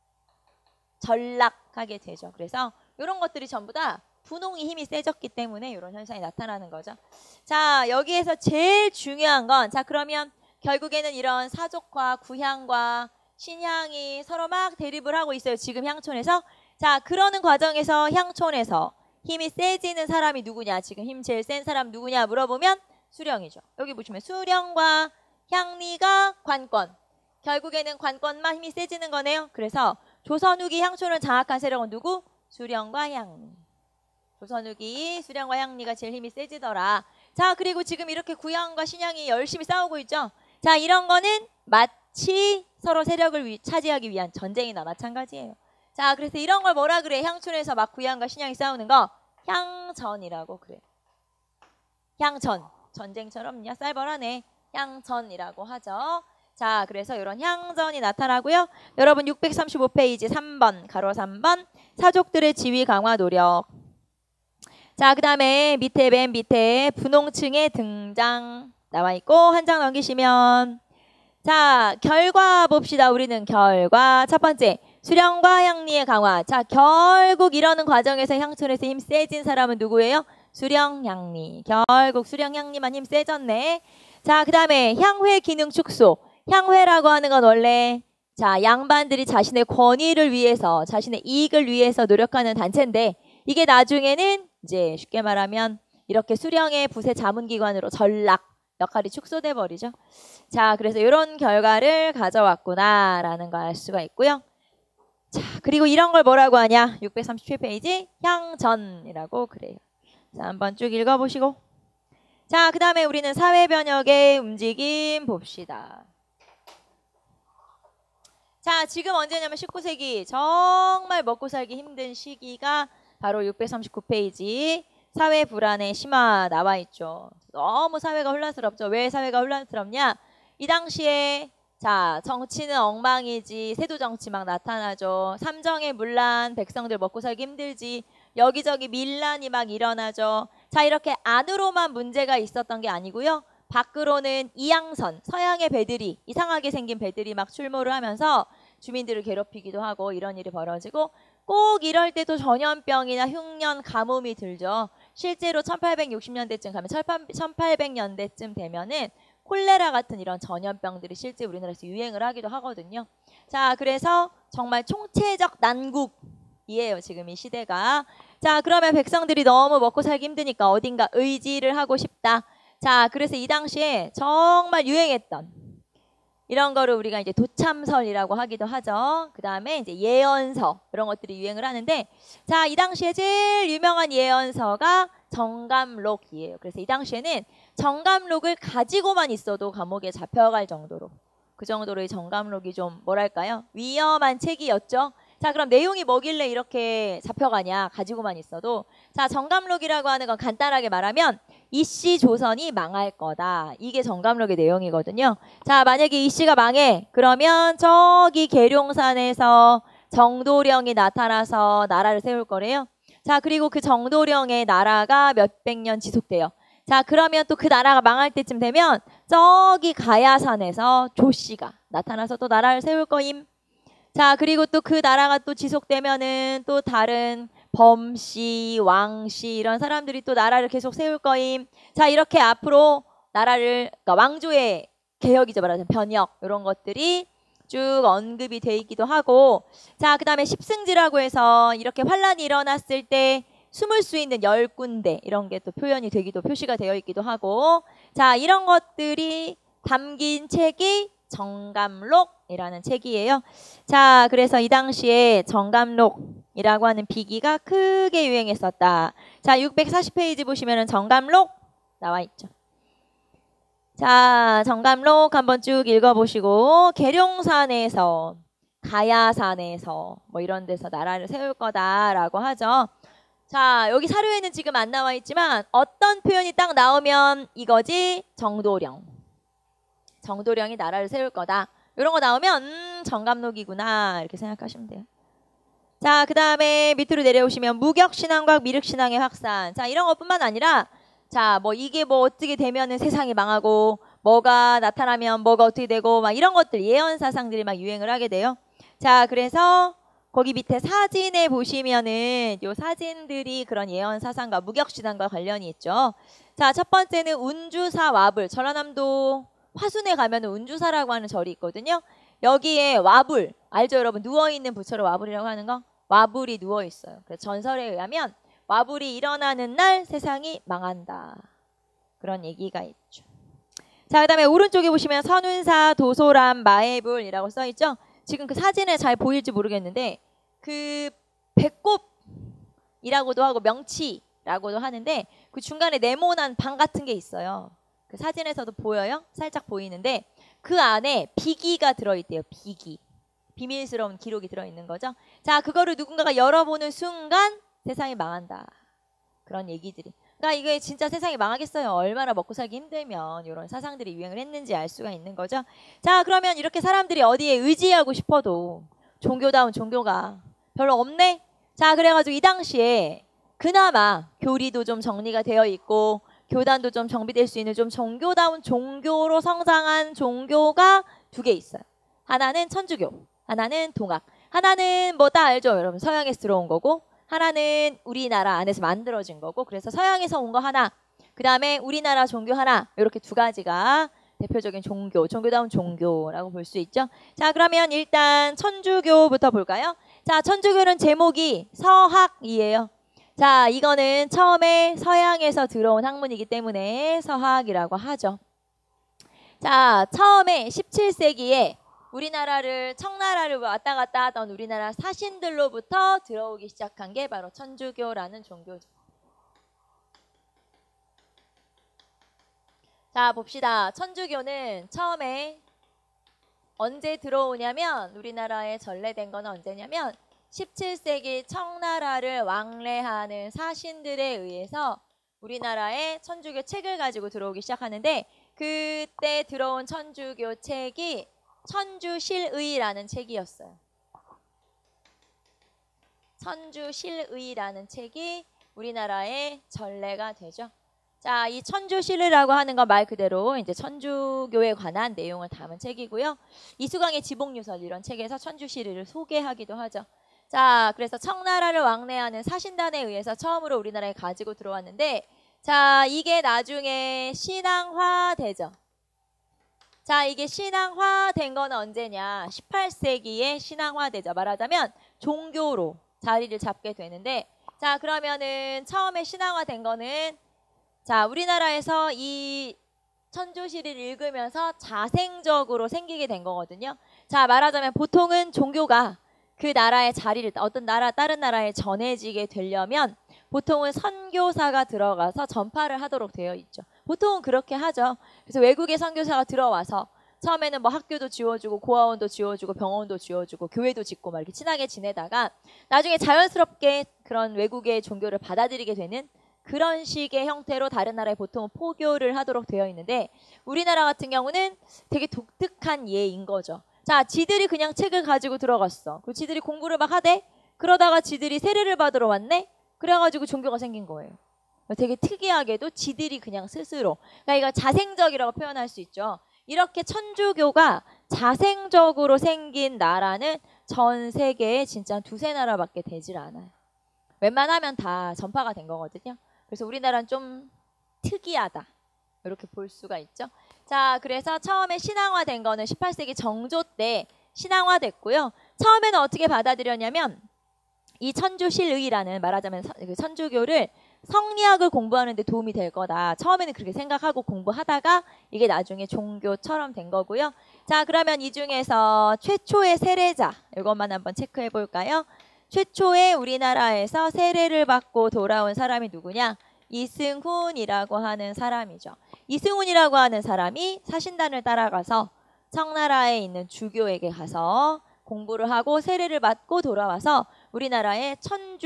전락하게 되죠. 그래서 이런 것들이 전부 다 분홍이 힘이 세졌기 때문에 이런 현상이 나타나는 거죠. 자, 여기에서 제일 중요한 건 자, 그러면 결국에는 이런 사족과 구향과 신향이 서로 막 대립을 하고 있어요. 지금 향촌에서. 자, 그러는 과정에서 향촌에서 힘이 세지는 사람이 누구냐? 지금 힘 제일 센 사람 누구냐? 물어보면 수령이죠. 여기 보시면 수령과 향리가 관권. 결국에는 관권만 힘이 세지는 거네요. 그래서 조선 후기 향초를 장악한 세력은 누구? 수령과 향리. 조선 후기 수령과 향리가 제일 힘이 세지더라. 자, 그리고 지금 이렇게 구양과 신양이 열심히 싸우고 있죠. 자, 이런 거는 마치 서로 세력을 차지하기 위한 전쟁이나 마찬가지예요. 자, 그래서 이런 걸 뭐라 그래? 향촌에서 막 구양과 신양이 싸우는 거 향전이라고 그래. 향전. 전쟁처럼 쌀벌하네. 향전이라고 하죠. 자, 그래서 이런 향전이 나타나고요. 여러분 635페이지 3번, 가로 3번. 사족들의 지위 강화 노력. 자, 그 다음에 밑에 맨 밑에 분홍층의 등장 나와 있고 한 장 넘기시면 자, 결과 봅시다. 우리는 결과. 첫 번째, 수령과 향리의 강화. 자, 결국 이러는 과정에서 향촌에서 힘 세진 사람은 누구예요? 수령, 향리. 결국 수령, 향리만 힘 세졌네. 자, 그 다음에 향회 기능 축소. 향회라고 하는 건 원래 자, 양반들이 자신의 권위를 위해서, 자신의 이익을 위해서 노력하는 단체인데 이게 나중에는 이제 쉽게 말하면 이렇게 수령의 부세 자문기관으로 전락 역할이 축소돼 버리죠. 자, 그래서 이런 결과를 가져왔구나라는 걸 알 수가 있고요. 자, 그리고 이런 걸 뭐라고 하냐? 637페이지 향전이라고 그래요. 자, 한번 쭉 읽어보시고. 자, 그 다음에 우리는 사회변혁의 움직임 봅시다. 자, 지금 언제냐면 19세기 정말 먹고 살기 힘든 시기가 바로 639페이지 사회 불안의 심화 나와 있죠. 너무 사회가 혼란스럽죠. 왜 사회가 혼란스럽냐? 이 당시에 자, 정치는 엉망이지, 세도 정치 막 나타나죠. 삼정의 문란, 백성들 먹고 살기 힘들지, 여기저기 밀란이 막 일어나죠. 자, 이렇게 안으로만 문제가 있었던 게 아니고요. 밖으로는 이양선, 서양의 배들이, 이상하게 생긴 배들이 막 출몰을 하면서 주민들을 괴롭히기도 하고 이런 일이 벌어지고 꼭 이럴 때도 전염병이나 흉년, 가뭄이 들죠. 실제로 1860년대쯤 가면 1800년대쯤 되면은 콜레라 같은 이런 전염병들이 실제 우리나라에서 유행을 하기도 하거든요. 자, 그래서 정말 총체적 난국이에요, 지금 이 시대가. 자, 그러면 백성들이 너무 먹고 살기 힘드니까 어딘가 의지를 하고 싶다. 자, 그래서 이 당시에 정말 유행했던 이런 거를 우리가 이제 도참설이라고 하기도 하죠. 그 다음에 이제 예언서 이런 것들이 유행을 하는데 자, 이 당시에 제일 유명한 예언서가 정감록이에요. 그래서 이 당시에는 정감록을 가지고만 있어도 감옥에 잡혀갈 정도로 그 정도로 이 정감록이 좀 뭐랄까요? 위험한 책이었죠. 자, 그럼 내용이 뭐길래 이렇게 잡혀가냐? 가지고만 있어도. 자, 정감록이라고 하는 건 간단하게 말하면 이씨 조선이 망할 거다. 이게 정감록의 내용이거든요. 자, 만약에 이씨가 망해. 그러면 저기 계룡산에서 정도령이 나타나서 나라를 세울 거래요. 자, 그리고 그 정도령의 나라가 몇백 년 지속돼요. 자, 그러면 또 그 나라가 망할 때쯤 되면 저기 가야산에서 조씨가 나타나서 또 나라를 세울 거임. 자, 그리고 또 그 나라가 또 지속되면은 또 다른 범씨, 왕씨 이런 사람들이 또 나라를 계속 세울 거임. 자, 이렇게 앞으로 나라를 그러니까 왕조의 개혁이죠, 말하자면 변혁 이런 것들이 쭉 언급이 돼 있기도 하고. 자, 그 다음에 십승지라고 해서 이렇게 환란이 일어났을 때 숨을 수 있는 10군데 이런 게 또 표현이 되기도 표시가 되어 있기도 하고. 자, 이런 것들이 담긴 책이 정감록이라는 책이에요. 자, 그래서 이 당시에 정감록이라고 하는 비기가 크게 유행했었다. 자, 640페이지 보시면은 정감록 나와 있죠. 자, 정감록 한번 쭉 읽어보시고 계룡산에서 가야산에서 뭐 이런 데서 나라를 세울 거다라고 하죠. 자, 여기 사료에는 지금 안 나와 있지만 어떤 표현이 딱 나오면 이거지? 정도령. 정도령이 나라를 세울 거다. 이런 거 나오면 정감록이구나 이렇게 생각하시면 돼요. 자, 그 다음에 밑으로 내려오시면 무격신앙과 미륵신앙의 확산. 자, 이런 것뿐만 아니라 자, 뭐 이게 뭐 어떻게 되면은 세상이 망하고 뭐가 나타나면 뭐가 어떻게 되고 막 이런 것들 예언 사상들이 막 유행을 하게 돼요. 자, 그래서 거기 밑에 사진에 보시면은 요 사진들이 그런 예언 사상과 무격신앙과 관련이 있죠. 자, 첫 번째는 운주사 와불. 전라남도 화순에 가면 운주사라고 하는 절이 있거든요. 여기에 와불, 알죠 여러분? 누워있는 부처를 와불이라고 하는 거? 와불이 누워있어요. 그래서 전설에 의하면 와불이 일어나는 날 세상이 망한다. 그런 얘기가 있죠. 자, 그 다음에 오른쪽에 보시면 선운사, 도소람, 마해불이라고 써있죠. 지금 그 사진에 잘 보일지 모르겠는데 그 배꼽이라고도 하고 명치라고도 하는데 그 중간에 네모난 방 같은 게 있어요. 그 사진에서도 보여요? 살짝 보이는데 그 안에 비기가 들어있대요. 비기. 비밀스러운 기록이 들어있는 거죠. 자, 그거를 누군가가 열어보는 순간 세상이 망한다. 그런 얘기들이. 그러니까 이게 진짜 세상이 망하겠어요. 얼마나 먹고 살기 힘들면 이런 사상들이 유행을 했는지 알 수가 있는 거죠. 자, 그러면 이렇게 사람들이 어디에 의지하고 싶어도 종교다운 종교가 별로 없네? 자, 그래가지고 이 당시에 그나마 교리도 좀 정리가 되어 있고 교단도 좀 정비될 수 있는 좀 정교다운 종교로 성장한 종교가 두 개 있어요. 하나는 천주교, 하나는 동학. 하나는 뭐 다 알죠? 여러분 서양에서 들어온 거고 하나는 우리나라 안에서 만들어진 거고 그래서 서양에서 온 거 하나 그 다음에 우리나라 종교 하나 이렇게 두 가지가 대표적인 종교, 종교다운 종교라고 볼 수 있죠. 자, 그러면 일단 천주교부터 볼까요? 자, 천주교는 제목이 서학이에요. 자, 이거는 처음에 서양에서 들어온 학문이기 때문에 서학이라고 하죠. 자, 처음에 17세기에 우리나라를 청나라를 왔다 갔다 하던 우리나라 사신들로부터 들어오기 시작한 게 바로 천주교라는 종교죠. 자, 봅시다. 천주교는 처음에 언제 들어오냐면 우리나라에 전래된 건 언제냐면 17세기 청나라를 왕래하는 사신들에 의해서 우리나라에 천주교 책을 가지고 들어오기 시작하는데 그때 들어온 천주교 책이 천주실의라는 책이었어요. 천주실의라는 책이 우리나라의 전래가 되죠. 자, 이 천주실의라고 하는 건 말 그대로 이제 천주교에 관한 내용을 담은 책이고요. 이수강의 지복유설 이런 책에서 천주실의를 소개하기도 하죠. 자, 그래서 청나라를 왕래하는 사신단에 의해서 처음으로 우리나라에 가지고 들어왔는데 자, 이게 나중에 신앙화되죠. 자, 이게 신앙화된 건 언제냐? 18세기에 신앙화되죠. 말하자면 종교로 자리를 잡게 되는데 자, 그러면은 처음에 신앙화된 거는 자, 우리나라에서 이 천주실을 읽으면서 자생적으로 생기게 된 거거든요. 자, 말하자면 보통은 종교가 그 나라의 자리를 어떤 나라 다른 나라에 전해지게 되려면 보통은 선교사가 들어가서 전파를 하도록 되어 있죠. 보통은 그렇게 하죠. 그래서 외국의 선교사가 들어와서 처음에는 뭐 학교도 지어주고 고아원도 지어주고 병원도 지어주고 교회도 짓고 막 이렇게 친하게 지내다가 나중에 자연스럽게 그런 외국의 종교를 받아들이게 되는 그런 식의 형태로 다른 나라에 보통은 포교를 하도록 되어 있는데 우리나라 같은 경우는 되게 독특한 예인 거죠. 자, 지들이 그냥 책을 가지고 들어갔어. 그리고 지들이 공부를 막 하대. 그러다가 지들이 세례를 받으러 왔네. 그래가지고 종교가 생긴 거예요. 되게 특이하게도 지들이 그냥 스스로. 그러니까 이거 자생적이라고 표현할 수 있죠. 이렇게 천주교가 자생적으로 생긴 나라는 전 세계에 진짜 두세 나라밖에 되질 않아요. 웬만하면 다 전파가 된 거거든요. 그래서 우리나라는 좀 특이하다. 이렇게 볼 수가 있죠. 자, 그래서 처음에 신앙화된 거는 18세기 정조 때 신앙화됐고요. 처음에는 어떻게 받아들였냐면 이 천주실의라는 말하자면 천주교를 성리학을 공부하는 데 도움이 될 거다. 처음에는 그렇게 생각하고 공부하다가 이게 나중에 종교처럼 된 거고요. 자, 그러면 이 중에서 최초의 세례자 이것만 한번 체크해 볼까요? 최초에 우리나라에서 세례를 받고 돌아온 사람이 누구냐? 이승훈이라고 하는 사람이죠. 이승훈이라고 하는 사람이 사신단을 따라가서 청나라에 있는 주교에게 가서 공부를 하고 세례를 받고 돌아와서 우리나라의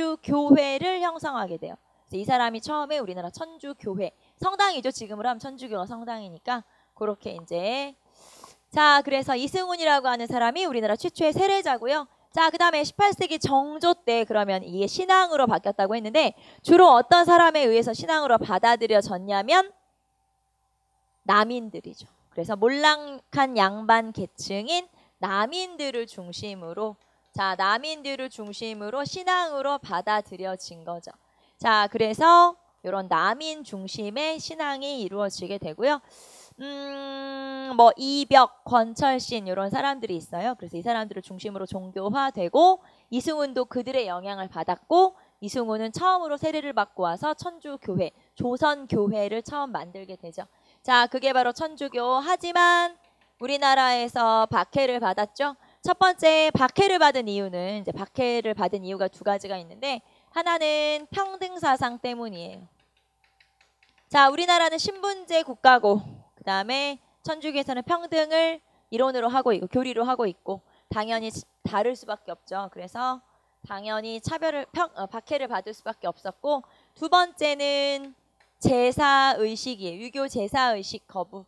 천주교회를 형성하게 돼요. 그래서 이 사람이 처음에 우리나라 천주교회, 성당이죠. 지금으로 하면 천주교가 성당이니까 그렇게 이제 자, 그래서 이승훈이라고 하는 사람이 우리나라 최초의 세례자고요. 자, 그 다음에 18세기 정조 때 그러면 이게 신앙으로 바뀌었다고 했는데 주로 어떤 사람에 의해서 신앙으로 받아들여졌냐면 남인들이죠. 그래서 몰락한 양반 계층인 남인들을 중심으로 자, 남인들을 중심으로 신앙으로 받아들여진 거죠. 자, 그래서 이런 남인 중심의 신앙이 이루어지게 되고요. 뭐 이벽, 권철신 이런 사람들이 있어요. 그래서 이 사람들을 중심으로 종교화되고 이승훈도 그들의 영향을 받았고 이승훈은 처음으로 세례를 받고 와서 천주교회, 조선교회를 처음 만들게 되죠. 자, 그게 바로 천주교. 하지만 우리나라에서 박해를 받았죠. 첫 번째 박해를 받은 이유는 이제 박해를 받은 이유가 두 가지가 있는데 하나는 평등 사상 때문이에요. 자, 우리나라는 신분제 국가고 그다음에 천주교에서는 평등을 이론으로 하고 있고 교리로 하고 있고 당연히 다를 수밖에 없죠. 그래서 당연히 박해를 받을 수밖에 없었고 두 번째는 제사의식이에요. 유교 제사의식 거부.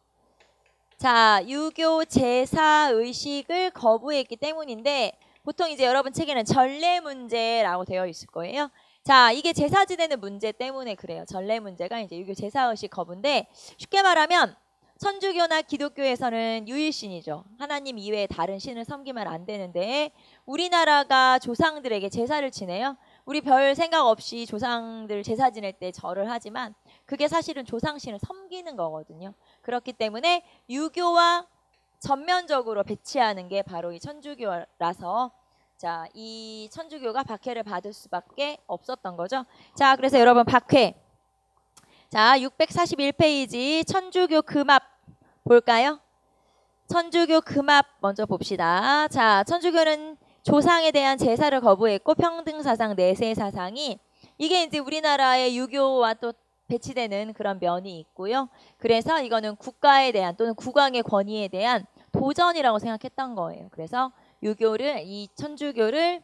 자, 유교 제사의식을 거부했기 때문인데 보통 이제 여러분 책에는 전례 문제라고 되어 있을 거예요. 자, 이게 제사 지내는 문제 때문에 그래요. 전례 문제가 이제 유교 제사의식 거부인데 쉽게 말하면 천주교나 기독교에서는 유일신이죠. 하나님 이외에 다른 신을 섬기면 안 되는데 우리나라가 조상들에게 제사를 지내요. 우리 별 생각 없이 조상들 제사 지낼 때 절을 하지만 그게 사실은 조상신을 섬기는 거거든요. 그렇기 때문에 유교와 전면적으로 배치하는 게 바로 이 천주교라서 자, 이 천주교가 박해를 받을 수밖에 없었던 거죠. 자, 그래서 여러분 박해. 자, 641페이지 천주교 금합 볼까요? 천주교 금합 먼저 봅시다. 자, 천주교는 조상에 대한 제사를 거부했고 평등 사상, 내세 사상이 이게 이제 우리나라의 유교와 또 배치되는 그런 면이 있고요. 그래서 이거는 국가에 대한 또는 국왕의 권위에 대한 도전이라고 생각했던 거예요. 그래서 유교를 이 천주교를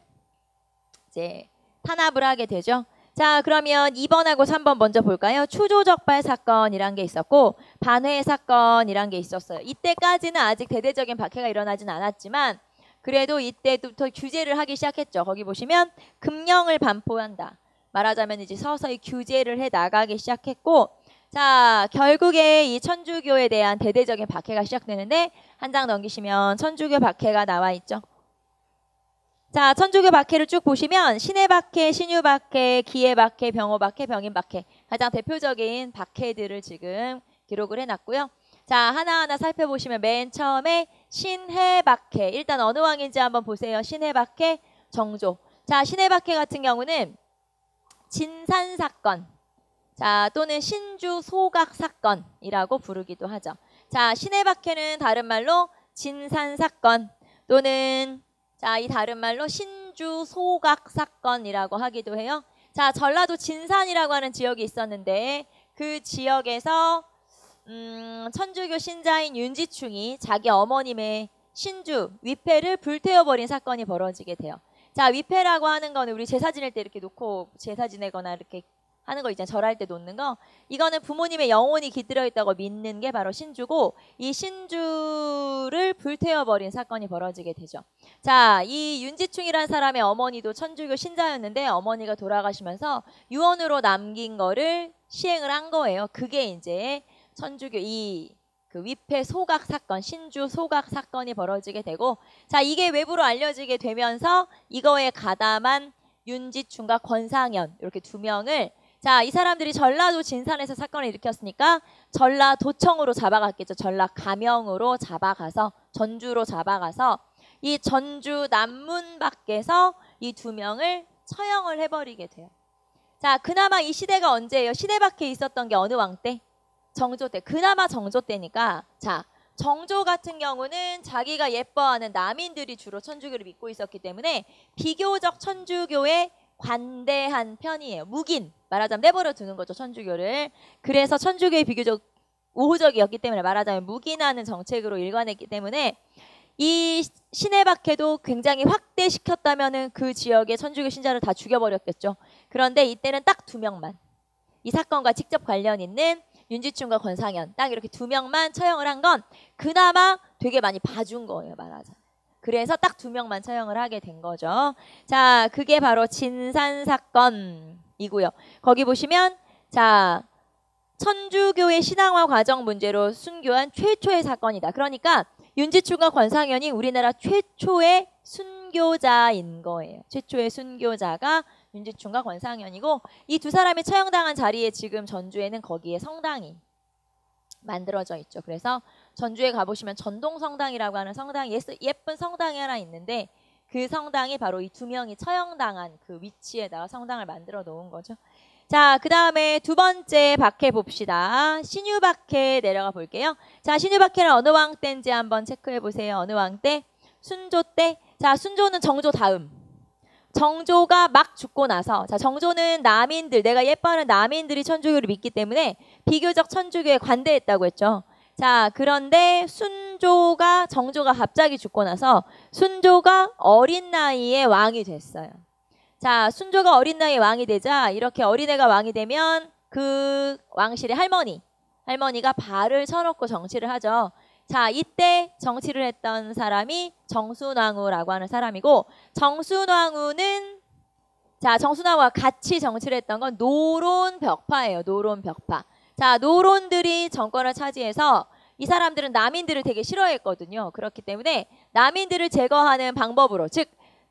이제 탄압을 하게 되죠. 자, 그러면 2번하고 3번 먼저 볼까요? 추조적발 사건이란 게 있었고 반회 사건이란 게 있었어요. 이때까지는 아직 대대적인 박해가 일어나진 않았지만 그래도 이때부터 규제를 하기 시작했죠. 거기 보시면 금령을 반포한다. 말하자면 이제 서서히 규제를 해 나가기 시작했고 자, 결국에 이 천주교에 대한 대대적인 박해가 시작되는데 한 장 넘기시면 천주교 박해가 나와 있죠. 자, 천주교 박해를 쭉 보시면 신해 박해, 신유 박해, 기해 박해, 병호 박해, 병인 박해 가장 대표적인 박해들을 지금 기록을 해놨고요. 자, 하나하나 살펴보시면 맨 처음에 신해 박해 일단 어느 왕인지 한번 보세요. 신해 박해, 정조. 자, 신해 박해 같은 경우는 진산 사건 자, 또는 신주 소각 사건이라고 부르기도 하죠. 자, 신해 박해는 다른 말로 진산 사건 또는 자, 이 다른 말로 신주 소각 사건이라고 하기도 해요. 자, 전라도 진산이라고 하는 지역이 있었는데 그 지역에서 천주교 신자인 윤지충이 자기 어머님의 신주 위패를 불태워버린 사건이 벌어지게 돼요. 자, 위패라고 하는 거는 우리 제사 지낼 때 이렇게 놓고 제사 지내거나 이렇게 하는 거 있잖아요. 절할 때 놓는 거. 이거는 부모님의 영혼이 깃들어 있다고 믿는 게 바로 신주고 이 신주를 불태워버린 사건이 벌어지게 되죠. 자, 이 윤지충이라는 사람의 어머니도 천주교 신자였는데 어머니가 돌아가시면서 유언으로 남긴 거를 시행을 한 거예요. 그게 이제 천주교 그 위패 소각 사건, 신주 소각 사건이 벌어지게 되고 자, 이게 외부로 알려지게 되면서 이거에 가담한 윤지충과 권상현 이렇게 두 명을 자, 이 사람들이 전라도 진산에서 사건을 일으켰으니까 전라도청으로 잡아갔겠죠. 전라가명으로 잡아가서 전주로 잡아가서 이 전주 남문 밖에서 이 두 명을 처형을 해버리게 돼요. 자, 그나마 이 시대가 언제예요? 시대 밖에 있었던 게 어느 왕 때? 정조 때. 그나마 정조 때니까 자, 정조 같은 경우는 자기가 예뻐하는 남인들이 주로 천주교를 믿고 있었기 때문에 비교적 천주교에 관대한 편이에요. 묵인. 말하자면 내버려 두는 거죠. 천주교를. 그래서 천주교에 비교적 우호적이었기 때문에 말하자면 묵인하는 정책으로 일관했기 때문에 이 신해 박해도 굉장히 확대시켰다면은 그 지역의 천주교 신자를 다 죽여버렸겠죠. 그런데 이때는 딱 두 명만 이 사건과 직접 관련 있는 윤지충과 권상현 딱 이렇게 두 명만 처형을 한 건 그나마 되게 많이 봐준 거예요. 말하자면. 그래서 딱 두 명만 처형을 하게 된 거죠. 자, 그게 바로 진산 사건이고요. 거기 보시면 자, 천주교의 신앙화 과정 문제로 순교한 최초의 사건이다. 그러니까 윤지충과 권상현이 우리나라 최초의 순교자인 거예요. 최초의 순교자가 윤지충과 권상현이고 이 두 사람이 처형당한 자리에 지금 전주에는 거기에 성당이 만들어져 있죠. 그래서 전주에 가보시면 전동성당이라고 하는 성당이 예쁜 성당이 하나 있는데 그 성당이 바로 이 두 명이 처형당한 그 위치에다가 성당을 만들어 놓은 거죠. 자, 그 다음에 두 번째 박해 봅시다. 신유 박해 내려가 볼게요. 자, 신유 박해는 어느 왕 때인지 한번 체크해 보세요. 어느 왕 때? 순조 때. 자, 순조는 정조 다음. 정조가 막 죽고 나서, 자, 정조는 남인들, 내가 예뻐하는 남인들이 천주교를 믿기 때문에 비교적 천주교에 관대했다고 했죠. 자, 그런데 정조가 갑자기 죽고 나서 순조가 어린 나이에 왕이 됐어요. 자, 순조가 어린 나이에 왕이 되자 이렇게 어린애가 왕이 되면 그 왕실의 할머니가 발을 쳐놓고 정치를 하죠. 자, 이때 정치를 했던 사람이 정순왕후라고 하는 사람이고, 정순왕후와 같이 정치를 했던 건 노론벽파예요. 노론벽파. 자, 노론들이 정권을 차지해서 이 사람들은 남인들을 되게 싫어했거든요. 그렇기 때문에 남인들을 제거하는 방법으로, 즉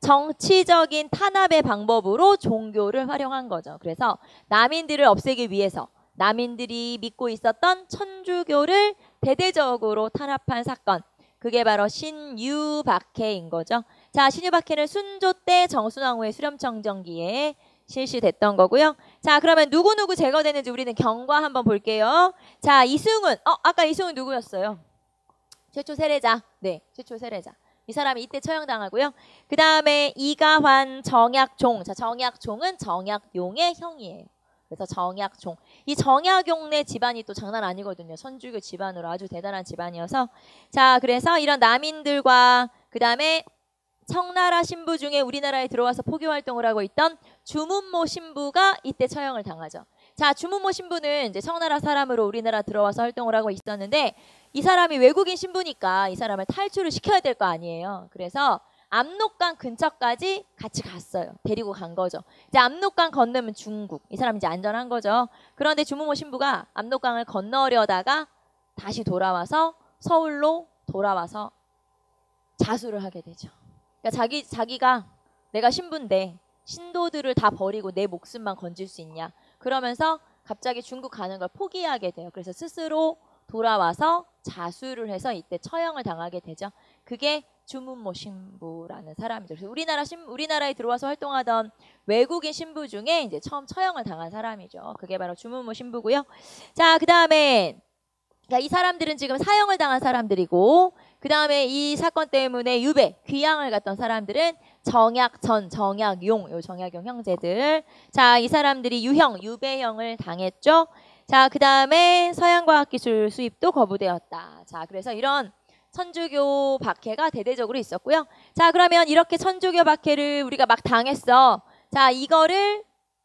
정치적인 탄압의 방법으로 종교를 활용한 거죠. 그래서 남인들을 없애기 위해서 남인들이 믿고 있었던 천주교를 대대적으로 탄압한 사건, 그게 바로 신유박해인 거죠. 자, 신유박해는 순조 때 정순왕후의 수렴청정기에 실시됐던 거고요. 자, 그러면 누구누구 제거되는지 우리는 경과 한번 볼게요. 자, 이승훈. 아까 이승훈 누구였어요? 최초 세례자. 네, 최초 세례자. 이 사람이 이때 처형당하고요. 그 다음에 이가환, 정약종. 자, 정약종은 정약용의 형이에요. 그래서 정약종. 이 정약용네 집안이 또 장난 아니거든요. 천주교 집안으로 아주 대단한 집안이어서. 자, 그래서 이런 남인들과 그 다음에 청나라 신부 중에 우리나라에 들어와서 포교 활동을 하고 있던 주문모 신부가 이때 처형을 당하죠. 자, 주문모 신부는 이제 청나라 사람으로 우리나라 들어와서 활동을 하고 있었는데, 이 사람이 외국인 신부니까 이 사람을 탈출을 시켜야 될 거 아니에요. 그래서 압록강 근처까지 같이 갔어요. 데리고 간 거죠. 이제 압록강 건너면 중국. 이 사람 이제 안전한 거죠. 그런데 주문모 신부가 압록강을 건너려다가 다시 돌아와서 서울로 돌아와서 자수를 하게 되죠. 그러니까 자기가 내가 신부인데 신도들을 다 버리고 내 목숨만 건질 수 있냐. 그러면서 갑자기 중국 가는 걸 포기하게 돼요. 그래서 스스로 돌아와서 자수를 해서 이때 처형을 당하게 되죠. 그게 주문모 신부라는 사람이죠. 그래서 우리나라에 들어와서 활동하던 외국인 신부 중에 이제 처음 처형을 당한 사람이죠. 그게 바로 주문모 신부고요. 자, 그 다음에 이 사람들은 지금 사형을 당한 사람들이고, 그 다음에 이 사건 때문에 귀양을 갔던 사람들은 정약전, 정약용, 요 정약용 형제들. 자, 이 사람들이 유배형을 당했죠. 자, 그 다음에 서양과학기술 수입도 거부되었다. 자, 그래서 이런 천주교 박해가 대대적으로 있었고요. 자, 그러면 이렇게 천주교 박해를 우리가 막 당했어. 자, 이거를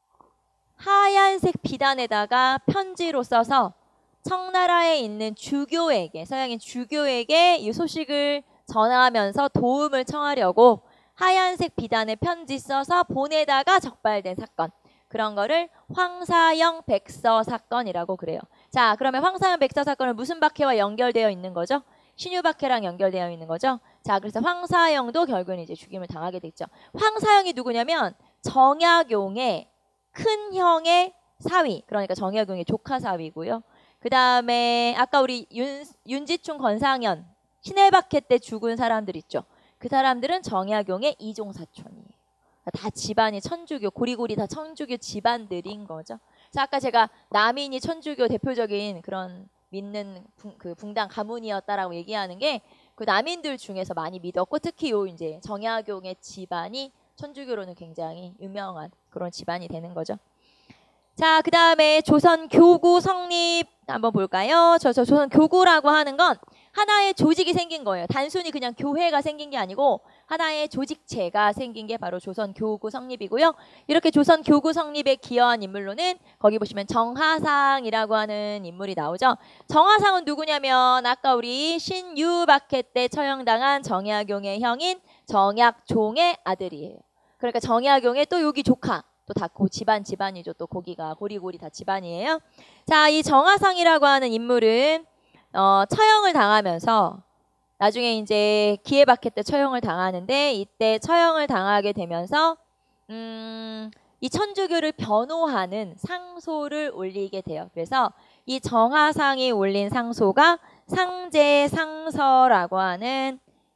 하얀색 비단에다가 편지로 써서 청나라에 있는 서양인 주교에게 이 소식을 전하면서 도움을 청하려고 하얀색 비단에 편지 써서 보내다가 적발된 사건. 그런 거를 황사영 백서 사건이라고 그래요. 자, 그러면 황사영 백서 사건은 무슨 박해와 연결되어 있는 거죠? 신유박해랑 연결되어 있는 거죠. 자, 그래서 황사영도 결국은 이제 죽임을 당하게 됐죠. 황사영이 누구냐면 정약용의 큰 형의 사위, 그러니까 정약용의 조카 사위고요. 그 다음에 아까 우리 윤지충, 권상현, 신해박해 때 죽은 사람들 있죠. 그 사람들은 정약용의 이종 사촌이에요. 다 집안이 천주교, 고리고리 다 천주교 집안들인 거죠. 자, 아까 제가 남인이 천주교 대표적인 그런 믿는 그 붕당 가문이었다라고 얘기하는 게 그 남인들 중에서 많이 믿었고, 특히 요 이제 정약용의 집안이 천주교로는 굉장히 유명한 그런 집안이 되는 거죠. 자, 그 다음에 조선 교구 성립 한번 볼까요? 조선 교구라고 하는 건 하나의 조직이 생긴 거예요. 단순히 그냥 교회가 생긴 게 아니고 하나의 조직체가 생긴 게 바로 조선 교구 성립이고요. 이렇게 조선 교구 성립에 기여한 인물로는 거기 보시면 정하상이라고 하는 인물이 나오죠. 정하상은 누구냐면 아까 우리 신유박해 때 처형당한 정약용의 형인 정약종의 아들이에요. 그러니까 정약용의 또 여기 조카. 또 다 집안이죠. 또 고기가 고리고리 다 집안이에요. 자, 이 정하상이라고 하는 인물은 처형을 당하면서 나중에 이제 기해박해 때 처형을 당하는데, 이때 처형을 당하게 되면서 이 천주교를 변호하는 상소를 올리게 돼요. 그래서 이 정하상이 올린 상소가 상제상서라고 하는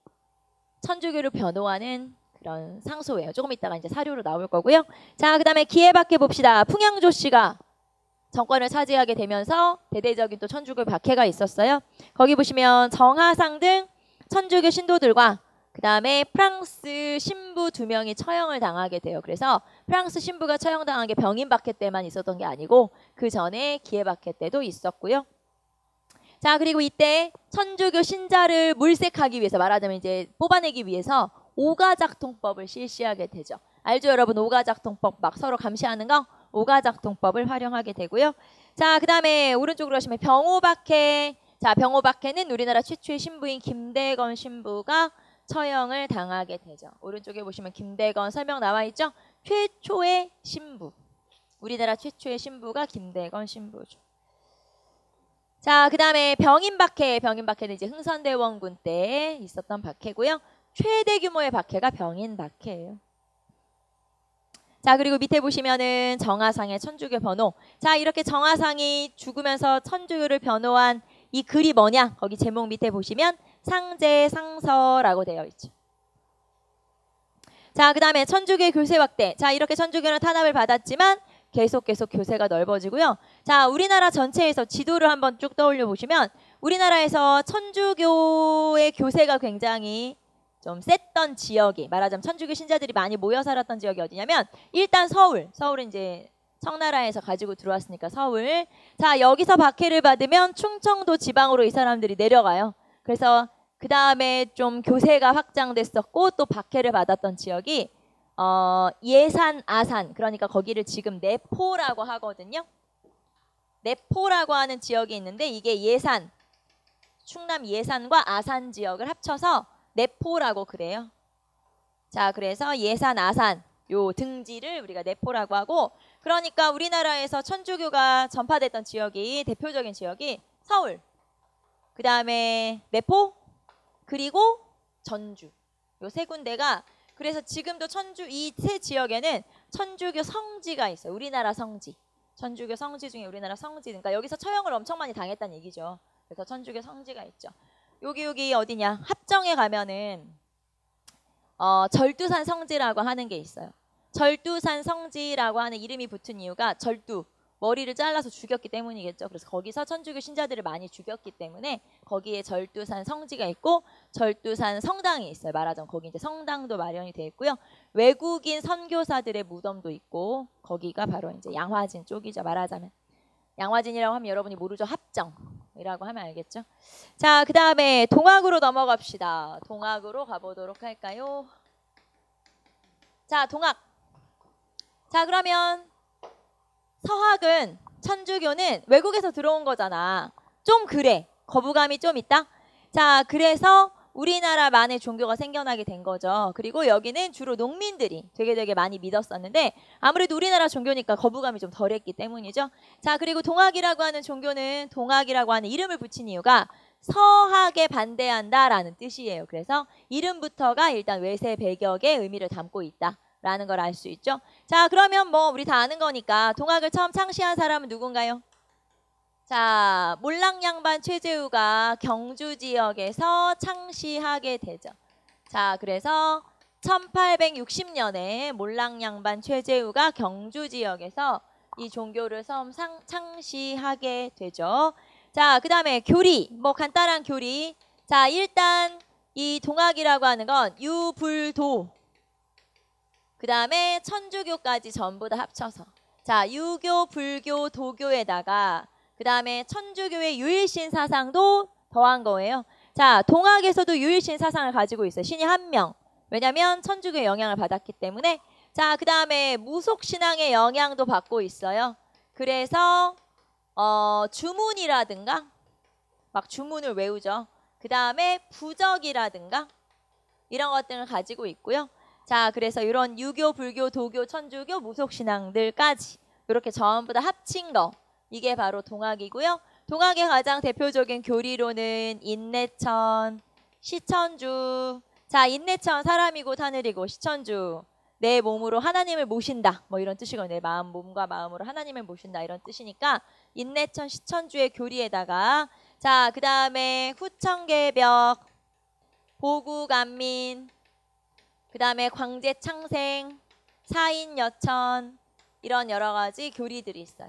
천주교를 변호하는 그런 상소예요. 조금 이따가 이제 사료로 나올 거고요. 자, 그 다음에 기해박해 봅시다. 풍양조 씨가 정권을 차지하게 되면서 대대적인 또 천주교 박해가 있었어요. 거기 보시면 정하상 등 천주교 신도들과 그 다음에 프랑스 신부 2명이 처형을 당하게 돼요. 그래서 프랑스 신부가 처형당한 게 병인박해 때만 있었던 게 아니고 그 전에 기해박해 때도 있었고요. 자, 그리고 이때 천주교 신자를 물색하기 위해서, 말하자면 이제 뽑아내기 위해서 오가작통법을 실시하게 되죠. 알죠, 여러분? 오가작통법 막 서로 감시하는 거, 오가작통법을 활용하게 되고요. 자, 그 다음에 오른쪽으로 가시면 병오박해. 자, 병오박해는 우리나라 최초의 신부인 김대건 신부가 처형을 당하게 되죠. 오른쪽에 보시면 김대건 설명 나와 있죠? 최초의 신부. 우리나라 최초의 신부가 김대건 신부죠. 자, 그 다음에 병인박해. 병인박해는 이제 흥선대원군 때 있었던 박해고요. 최대 규모의 박해가 병인박해예요. 자, 그리고 밑에 보시면은 정하상의 천주교 변호. 자, 이렇게 정하상이 죽으면서 천주교를 변호한 이 글이 뭐냐? 거기 제목 밑에 보시면 상제상서라고 되어 있죠. 자, 그 다음에 천주교의 교세 확대. 자, 이렇게 천주교는 탄압을 받았지만 계속 교세가 넓어지고요. 자, 우리나라 전체에서 지도를 한번 쭉 떠올려 보시면 우리나라에서 천주교의 교세가 굉장히 좀 셌던 지역이, 말하자면 천주교 신자들이 많이 모여 살았던 지역이 어디냐면 일단 서울은 이제 청나라에서 가지고 들어왔으니까 서울. 자, 여기서 박해를 받으면 충청도 지방으로 이 사람들이 내려가요. 그래서 그 다음에 좀 교세가 확장됐었고 또 박해를 받았던 지역이 예산, 아산, 그러니까 거기를 지금 내포라고 하거든요. 내포라고 하는 지역이 있는데 이게 예산, 충남 예산과 아산 지역을 합쳐서 내포라고 그래요. 자, 그래서 예산, 아산 요 등지를 우리가 내포라고 하고, 그러니까 우리나라에서 천주교가 전파됐던 지역이, 대표적인 지역이 서울, 그 다음에 내포, 그리고 전주, 요 세 군데가, 그래서 지금도 이 세 지역에는 천주교 성지가 있어요. 우리나라 성지. 천주교 성지 중에 우리나라 성지. 그러니까 여기서 처형을 엄청 많이 당했다는 얘기죠. 그래서 천주교 성지가 있죠. 여기 어디냐? 합정에 가면은 절두산 성지라고 하는 게 있어요. 절두산 성지라고 하는 이름이 붙은 이유가 절두, 머리를 잘라서 죽였기 때문이겠죠. 그래서 거기서 천주교 신자들을 많이 죽였기 때문에 거기에 절두산 성지가 있고 절두산 성당이 있어요. 말하자면 거기 이제 성당도 마련이 되어 있고요. 외국인 선교사들의 무덤도 있고 거기가 바로 이제 양화진 쪽이죠. 말하자면 양화진이라고 하면 여러분이 모르죠. 합정이라고 하면 알겠죠. 자, 그 다음에 동학으로 넘어갑시다. 동학으로 가보도록 할까요? 자, 동학. 자, 그러면 서학은, 천주교는 외국에서 들어온 거잖아. 좀 그래. 거부감이 좀 있다. 자, 그래서 우리나라만의 종교가 생겨나게 된 거죠. 그리고 여기는 주로 농민들이 되게 많이 믿었었는데 아무래도 우리나라 종교니까 거부감이 좀 덜했기 때문이죠. 자, 그리고 동학이라고 하는 종교는 동학이라고 하는 이름을 붙인 이유가 서학에 반대한다라는 뜻이에요. 그래서 이름부터가 일단 외세 배격의 의미를 담고 있다 라는 걸 알 수 있죠. 자, 그러면 뭐 우리 다 아는 거니까 동학을 처음 창시한 사람은 누군가요? 자, 몰랑양반 최재우가 경주 지역에서 창시하게 되죠. 자, 그래서 1860년에 몰랑양반 최재우가 경주 지역에서 이 종교를 처음 창시하게 되죠. 자, 그 다음에 교리, 뭐 간단한 교리. 자, 일단 이 동학이라고 하는 건 유불도, 그 다음에 천주교까지 전부 다 합쳐서, 자, 유교, 불교, 도교에다가 그 다음에 천주교의 유일신 사상도 더한 거예요. 자, 동학에서도 유일신 사상을 가지고 있어요. 신이 한 명. 왜냐하면 천주교의 영향을 받았기 때문에. 자, 그 다음에 무속신앙의 영향도 받고 있어요. 그래서 주문이라든가 막 주문을 외우죠. 그 다음에 부적이라든가 이런 것들을 가지고 있고요. 자, 그래서 이런 유교, 불교, 도교, 천주교, 무속신앙들까지 이렇게 전부 다 합친 거, 이게 바로 동학이고요. 동학의 가장 대표적인 교리로는 인내천, 시천주. 자, 인내천 사람이고 하늘이고, 시천주 내 몸으로 하나님을 모신다, 뭐 이런 뜻이거든요. 내 마음, 몸과 마음으로 하나님을 모신다 이런 뜻이니까 인내천, 시천주의 교리에다가, 자, 그 다음에 후천개벽, 보구간민, 그 다음에 광제창생, 사인여천, 이런 여러 가지 교리들이 있어요.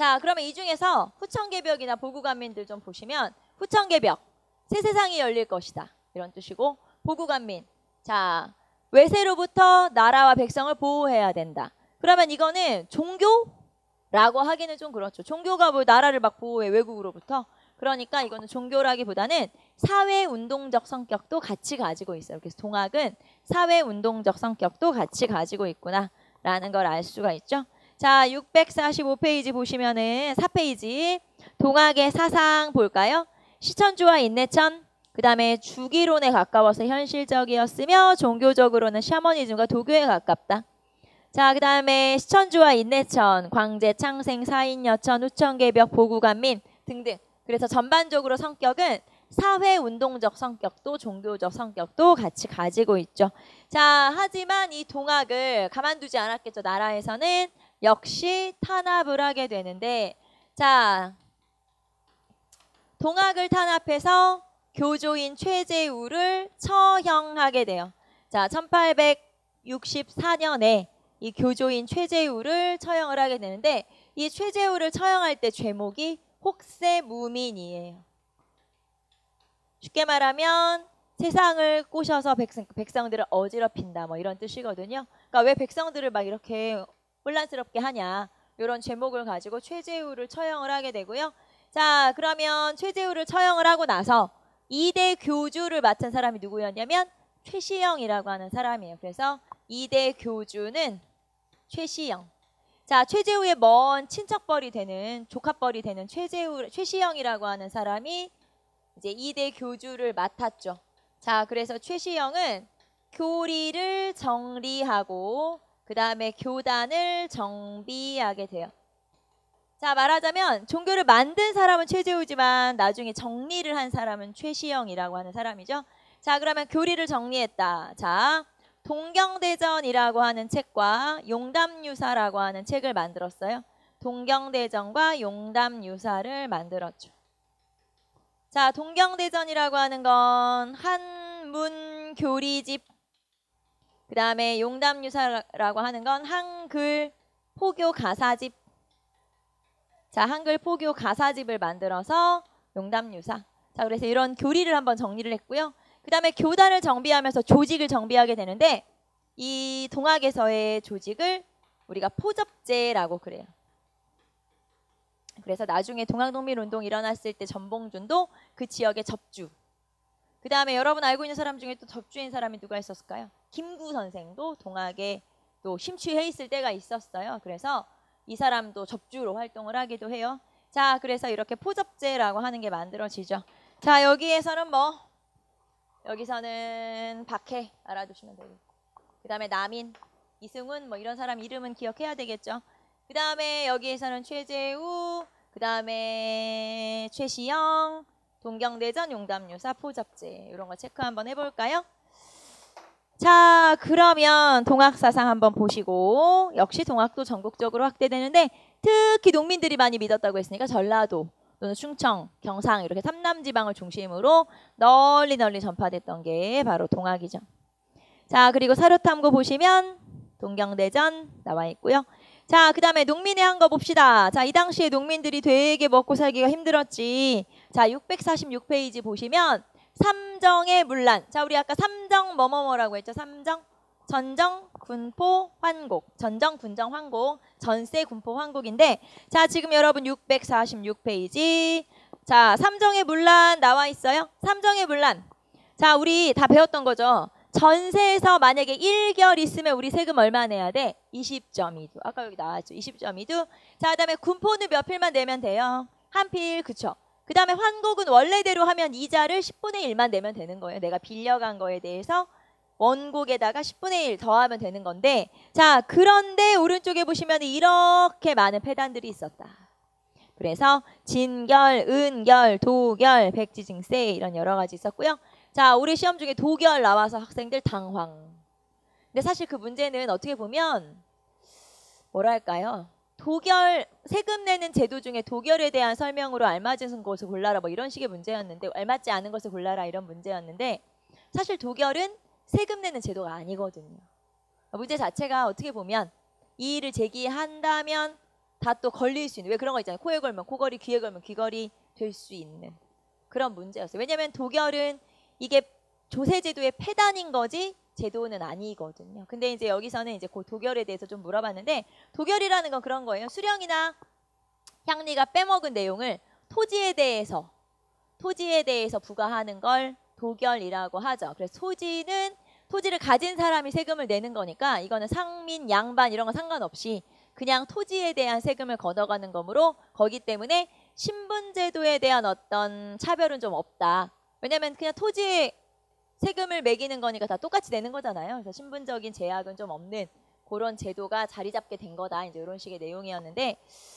자, 그러면 이 중에서 후천개벽이나 보구간민들 좀 보시면 후천개벽, 새 세상이 열릴 것이다. 이런 뜻이고 보구간민, 자, 외세로부터 나라와 백성을 보호해야 된다. 그러면 이거는 종교라고 하기는 좀 그렇죠. 종교가 뭐 나라를 막 보호해, 외국으로부터. 그러니까 이거는 종교라기보다는 사회운동적 성격도 같이 가지고 있어요. 그래서 동학은 사회운동적 성격도 같이 가지고 있구나라는 걸 알 수가 있죠. 자, 645페이지 보시면은 4페이지 동학의 사상 볼까요? 시천주와 인내천, 그 다음에 주기론에 가까워서 현실적이었으며 종교적으로는 샤머니즘과 도교에 가깝다. 자, 그 다음에 시천주와 인내천, 광제, 창생, 사인여천, 후천개벽, 보구간민 등등. 그래서 전반적으로 성격은 사회운동적 성격도 종교적 성격도 같이 가지고 있죠. 자, 하지만 이 동학을 가만두지 않았겠죠. 나라에서는 역시 탄압을 하게 되는데, 자, 동학을 탄압해서 교조인 최재우를 처형하게 돼요. 자, 1864년에 이 교조인 최재우를 처형을 하게 되는데, 이 최재우를 처형할 때 죄목이 혹세무민이에요. 쉽게 말하면 세상을 꼬셔서 백성들을 어지럽힌다, 뭐 이런 뜻이거든요. 그러니까 왜 백성들을 막 이렇게 혼란스럽게 하냐, 이런 제목을 가지고 최재우를 처형을 하게 되고요. 자, 그러면 최재우를 처형을 하고 나서 2대 교주를 맡은 사람이 누구였냐면 최시영이라고 하는 사람이에요. 그래서 2대 교주는 최시영. 자, 최재우의 먼 친척뻘이 되는, 조카뻘이 되는 최시영이라고 하는 사람이 이제 2대 교주를 맡았죠. 자, 그래서 최시영은 교리를 정리하고 그 다음에 교단을 정비하게 돼요. 자, 말하자면 종교를 만든 사람은 최재우지만 나중에 정리를 한 사람은 최시영이라고 하는 사람이죠. 자, 그러면 교리를 정리했다. 자, 동경대전이라고 하는 책과 용담유사라고 하는 책을 만들었어요. 동경대전과 용담유사를 만들었죠. 자, 동경대전이라고 하는 건 한문교리집, 그 다음에 용담유사라고 하는 건 한글 포교 가사집. 자, 한글 포교 가사집을 만들어서 용담유사. 자, 그래서 이런 교리를 한번 정리를 했고요. 그 다음에 교단을 정비하면서 조직을 정비하게 되는데, 이 동학에서의 조직을 우리가 포접제라고 그래요. 그래서 나중에 동학농민운동 일어났을 때 전봉준도 그 지역의 접주. 그 다음에 여러분 알고 있는 사람 중에 또 접주인 사람이 누가 있었을까요? 김구 선생도 동학에 또 심취해 있을 때가 있었어요. 그래서 이 사람도 접주로 활동을 하기도 해요. 자, 그래서 이렇게 포접제라고 하는 게 만들어지죠. 자, 여기에서는 뭐, 여기서는 박해 알아두시면 되고, 그 다음에 남인, 이승훈, 뭐 이런 사람 이름은 기억해야 되겠죠. 그 다음에 여기에서는 최재우, 그 다음에 최시영, 동경대전, 용담유사, 포접제, 이런 거 체크 한번 해볼까요? 자, 그러면 동학사상 한번 보시고, 역시 동학도 전국적으로 확대되는데 특히 농민들이 많이 믿었다고 했으니까 전라도 또는 충청, 경상 이렇게 삼남지방을 중심으로 널리 전파됐던 게 바로 동학이죠. 자, 그리고 사료탐구 보시면 동경대전 나와 있고요. 자, 그 다음에 농민의 한 거 봅시다. 자, 이 당시에 농민들이 되게 먹고 살기가 힘들었지. 자, 646페이지 보시면 삼정의 문란. 자, 우리 아까 삼정 뭐뭐뭐라고 했죠? 삼정, 전정, 군포, 환곡. 전정, 군정, 환곡. 전세, 군포, 환곡인데, 자, 지금 여러분 646페이지. 자, 삼정의 문란 나와 있어요. 삼정의 문란. 자, 우리 다 배웠던 거죠. 전세에서 만약에 1결 있으면 우리 세금 얼마 내야 돼? 20.2두. 아까 여기 나왔죠. 20.2두. 자, 그 다음에 군포는 몇 필만 내면 돼요? 한 필, 그쵸? 그 다음에 환곡은 원래대로 하면 이자를 10분의 1만 내면 되는 거예요. 내가 빌려간 거에 대해서 원곡에다가 10분의 1 더하면 되는 건데, 자, 그런데 오른쪽에 보시면 이렇게 많은 폐단들이 있었다. 그래서 진결, 은결, 도결, 백지증세 이런 여러 가지 있었고요. 자, 올해 시험 중에 도결 나와서 학생들 당황. 근데 사실 그 문제는 어떻게 보면 뭐랄까요? 도결, 세금 내는 제도 중에 도결에 대한 설명으로 알맞은 것을 골라라 뭐 이런 식의 문제였는데, 알맞지 않은 것을 골라라 이런 문제였는데, 사실 도결은 세금 내는 제도가 아니거든요. 문제 자체가 어떻게 보면 이의를 제기한다면 다 또 걸릴 수 있는, 왜 그런 거 있잖아요. 코에 걸면 코걸이, 귀에 걸면 귀걸이 될 수 있는 그런 문제였어요. 왜냐하면 도결은 이게 조세제도의 폐단인 거지 제도는 아니거든요. 근데 이제 여기서는 이제 그 도결에 대해서 좀 물어봤는데, 도결이라는 건 그런 거예요. 수령이나 향리가 빼먹은 내용을 토지에 대해서 부과하는 걸 도결이라고 하죠. 그래서 토지를 가진 사람이 세금을 내는 거니까 이거는 상민, 양반 이런 거 상관없이 그냥 토지에 대한 세금을 걷어가는 거므로, 거기 때문에 신분제도에 대한 어떤 차별은 좀 없다. 왜냐면 그냥 토지에 세금을 매기는 거니까 다 똑같이 내는 거잖아요. 그래서 신분적인 제약은 좀 없는 그런 제도가 자리 잡게 된 거다. 이제 이런 식의 내용이었는데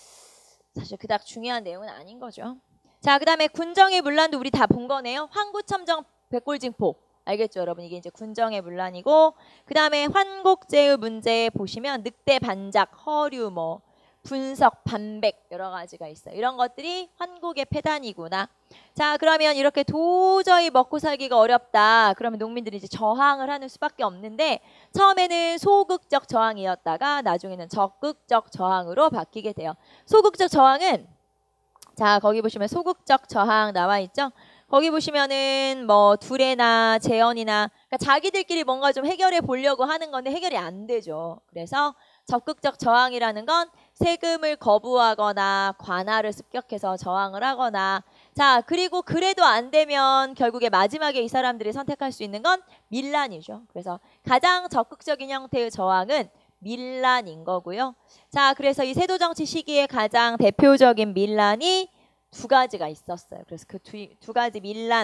사실 그닥 중요한 내용은 아닌 거죠. 자, 그 다음에 군정의 문란도 우리 다 본 거네요. 황구첨정 백골징포. 알겠죠, 여러분? 이게 이제 군정의 문란이고, 그 다음에 환곡제의 문제 보시면 늑대 반작, 허류, 뭐 분석, 반백 여러 가지가 있어요. 이런 것들이 환곡의 폐단이구나. 자, 그러면 이렇게 도저히 먹고 살기가 어렵다. 그러면 농민들이 이제 저항을 하는 수밖에 없는데, 처음에는 소극적 저항이었다가 나중에는 적극적 저항으로 바뀌게 돼요. 소극적 저항은, 자, 거기 보시면 소극적 저항 나와 있죠? 거기 보시면은 뭐 두레나 재현이나, 그러니까 자기들끼리 뭔가 좀 해결해 보려고 하는 건데 해결이 안 되죠. 그래서 적극적 저항이라는 건 세금을 거부하거나 관할을 습격해서 저항을 하거나, 자, 그리고 그래도 안 되면 결국에 마지막에 이 사람들이 선택할 수 있는 건 밀란이죠. 그래서 가장 적극적인 형태의 저항은 밀란인 거고요. 자, 그래서 이 세도정치 시기에 가장 대표적인 밀란이 두 가지가 있었어요. 그래서 그 두 가지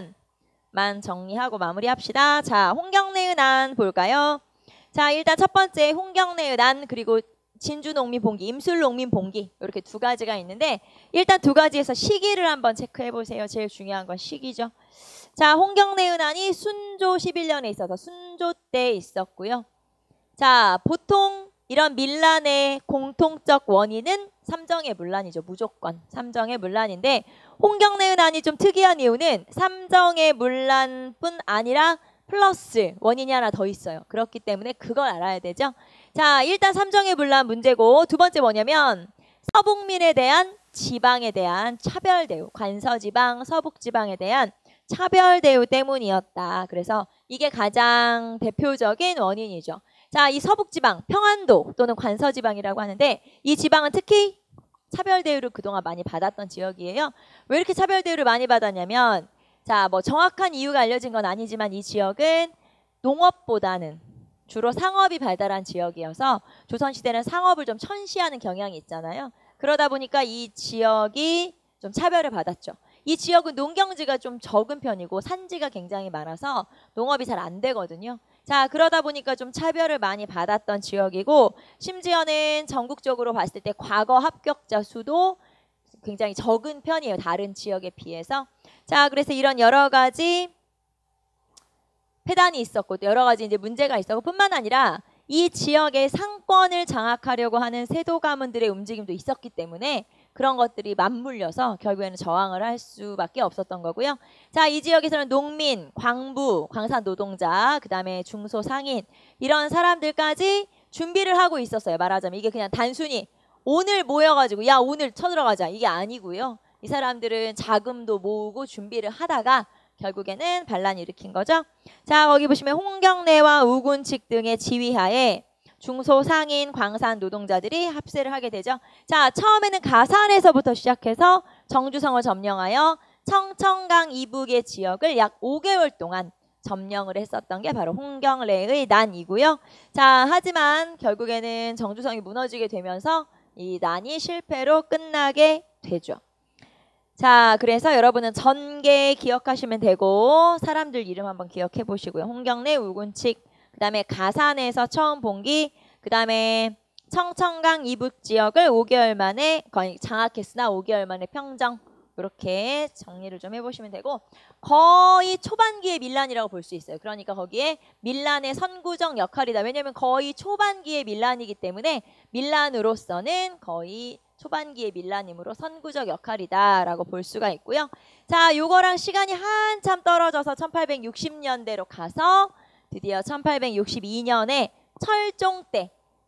밀란만 정리하고 마무리합시다. 자, 홍경래의 난 볼까요? 자, 일단 첫 번째 홍경래의 난, 그리고 진주농민봉기, 임술농민봉기, 이렇게 두 가지가 있는데, 일단 두 가지에서 시기를 한번 체크해 보세요. 제일 중요한 건 시기죠. 자, 홍경래의 난이 순조 11년에 있어서 순조 때 있었고요. 자, 보통 이런 밀란의 공통적 원인은 삼정의 문란이죠. 무조건 삼정의 문란인데, 홍경래의 난이 좀 특이한 이유는 삼정의 문란뿐 아니라 플러스 원인이 하나 더 있어요. 그렇기 때문에 그걸 알아야 되죠. 자, 일단 삼정의 문란 문제고, 두 번째 뭐냐면 서북민에 대한 지방에 대한 차별 대우, 관서지방, 서북지방에 대한 차별 대우 때문이었다. 그래서 이게 가장 대표적인 원인이죠. 자, 이 서북지방, 평안도 또는 관서지방이라고 하는데, 이 지방은 특히 차별 대우를 그동안 많이 받았던 지역이에요. 왜 이렇게 차별 대우를 많이 받았냐면, 자, 뭐 정확한 이유가 알려진 건 아니지만 이 지역은 농업보다는 주로 상업이 발달한 지역이어서 조선시대는 상업을 좀 천시하는 경향이 있잖아요. 그러다 보니까 이 지역이 좀 차별을 받았죠. 이 지역은 농경지가 좀 적은 편이고 산지가 굉장히 많아서 농업이 잘 안 되거든요. 자, 그러다 보니까 좀 차별을 많이 받았던 지역이고, 심지어는 전국적으로 봤을 때 과거 합격자 수도 굉장히 적은 편이에요. 다른 지역에 비해서. 자, 그래서 이런 여러 가지 폐단이 있었고, 또 여러 가지 이제 문제가 있었고, 뿐만 아니라 이 지역의 상권을 장악하려고 하는 세도 가문들의 움직임도 있었기 때문에 그런 것들이 맞물려서 결국에는 저항을 할 수밖에 없었던 거고요. 자, 이 지역에서는 농민, 광부, 광산 노동자, 그 다음에 중소 상인, 이런 사람들까지 준비를 하고 있었어요. 말하자면 이게 그냥 단순히 오늘 모여가지고 야 오늘 쳐들어가자 이게 아니고요. 이 사람들은 자금도 모으고 준비를 하다가 결국에는 반란을 일으킨 거죠. 자, 거기 보시면 홍경래와 우군칙 등의 지휘하에 중소상인 광산 노동자들이 합세를 하게 되죠. 자, 처음에는 가산에서부터 시작해서 정주성을 점령하여 청천강 이북의 지역을 약 5개월 동안 점령을 했었던 게 바로 홍경래의 난이고요. 자, 하지만 결국에는 정주성이 무너지게 되면서 이 난이 실패로 끝나게 되죠. 자, 그래서 여러분은 전개 기억하시면 되고, 사람들 이름 한번 기억해 보시고요. 홍경래, 우군칙, 그 다음에 가산에서 처음 봉기, 그 다음에 청천강 이북 지역을 5개월 만에 거의 장악했으나 5개월 만에 평정, 이렇게 정리를 좀 해보시면 되고, 거의 초반기의 밀란이라고 볼 수 있어요. 그러니까 거기에 밀란의 선구적 역할이다. 왜냐하면 거의 초반기의 밀란이기 때문에 밀란으로서는 거의 초반기의 밀란이므로 선구적 역할이다라고 볼 수가 있고요. 자, 요거랑 시간이 한참 떨어져서 1860년대로 가서 드디어 1862년에 철종 때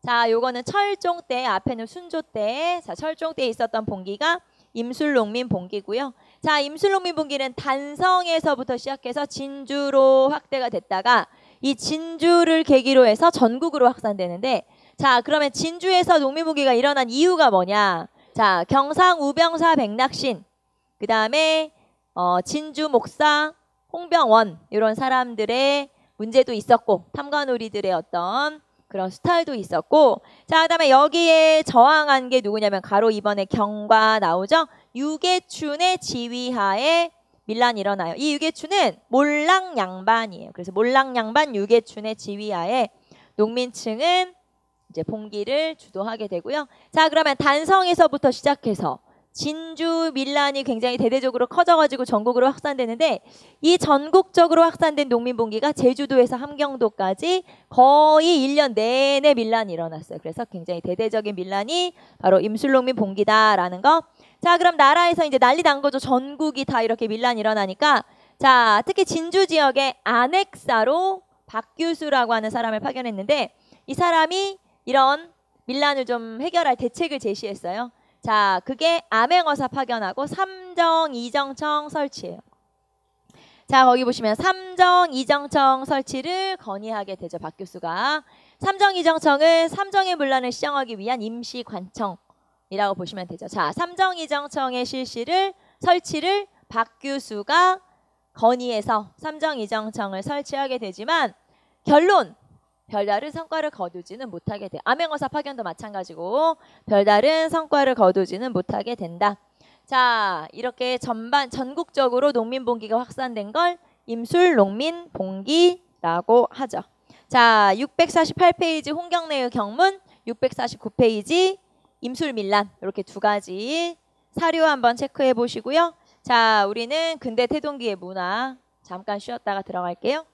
자, 요거는 철종 때, 앞에는 순조 때, 자, 철종 때 있었던 봉기가 임술농민 봉기고요. 자, 임술농민 봉기는 단성에서부터 시작해서 진주로 확대가 됐다가 이 진주를 계기로 해서 전국으로 확산되는데, 자, 그러면 진주에서 농민 봉기가 일어난 이유가 뭐냐? 자, 경상 우병사 백낙신, 그 다음에 진주 목사 홍병원 이런 사람들의 문제도 있었고, 탐관오리들의 어떤 그런 스타일도 있었고, 자, 그다음에 여기에 저항한 게 누구냐면 가로 2번에 경과 나오죠. 유계춘의 지휘하에 밀란이 일어나요. 이 유계춘은 몰랑양반이에요. 그래서 몰랑양반 유계춘의 지휘하에 농민층은 이제 봉기를 주도하게 되고요. 자, 그러면 단성에서부터 시작해서 진주 밀란이 굉장히 대대적으로 커져가지고 전국으로 확산되는데, 이 전국적으로 확산된 농민봉기가 제주도에서 함경도까지 거의 1년 내내 밀란이 일어났어요. 그래서 굉장히 대대적인 밀란이 바로 임술농민봉기다라는 거. 자, 그럼 나라에서 이제 난리 난 거죠. 전국이 다 이렇게 밀란이 일어나니까. 자, 특히 진주 지역에 안핵사로 박규수라고 하는 사람을 파견했는데, 이 사람이 이런 밀란을 좀 해결할 대책을 제시했어요. 자, 그게 암행어사 파견하고 삼정이정청 설치예요. 자, 거기 보시면 삼정이정청 설치를 건의하게 되죠. 박규수가. 삼정이정청은 삼정의 문란을 시정하기 위한 임시관청이라고 보시면 되죠. 자, 삼정이정청의 설치를 박규수가 건의해서 삼정이정청을 설치하게 되지만 결론! 별다른 성과를 거두지는 못하게 돼. 암행어사 파견도 마찬가지고 별다른 성과를 거두지는 못하게 된다. 자, 이렇게 전국적으로 농민봉기가 확산된 걸 임술농민봉기라고 하죠. 자, 648페이지 홍경래의 경문, 649페이지 임술밀란, 이렇게 두 가지 사료 한번 체크해 보시고요. 자, 우리는 근대 태동기의 문화 잠깐 쉬었다가 들어갈게요.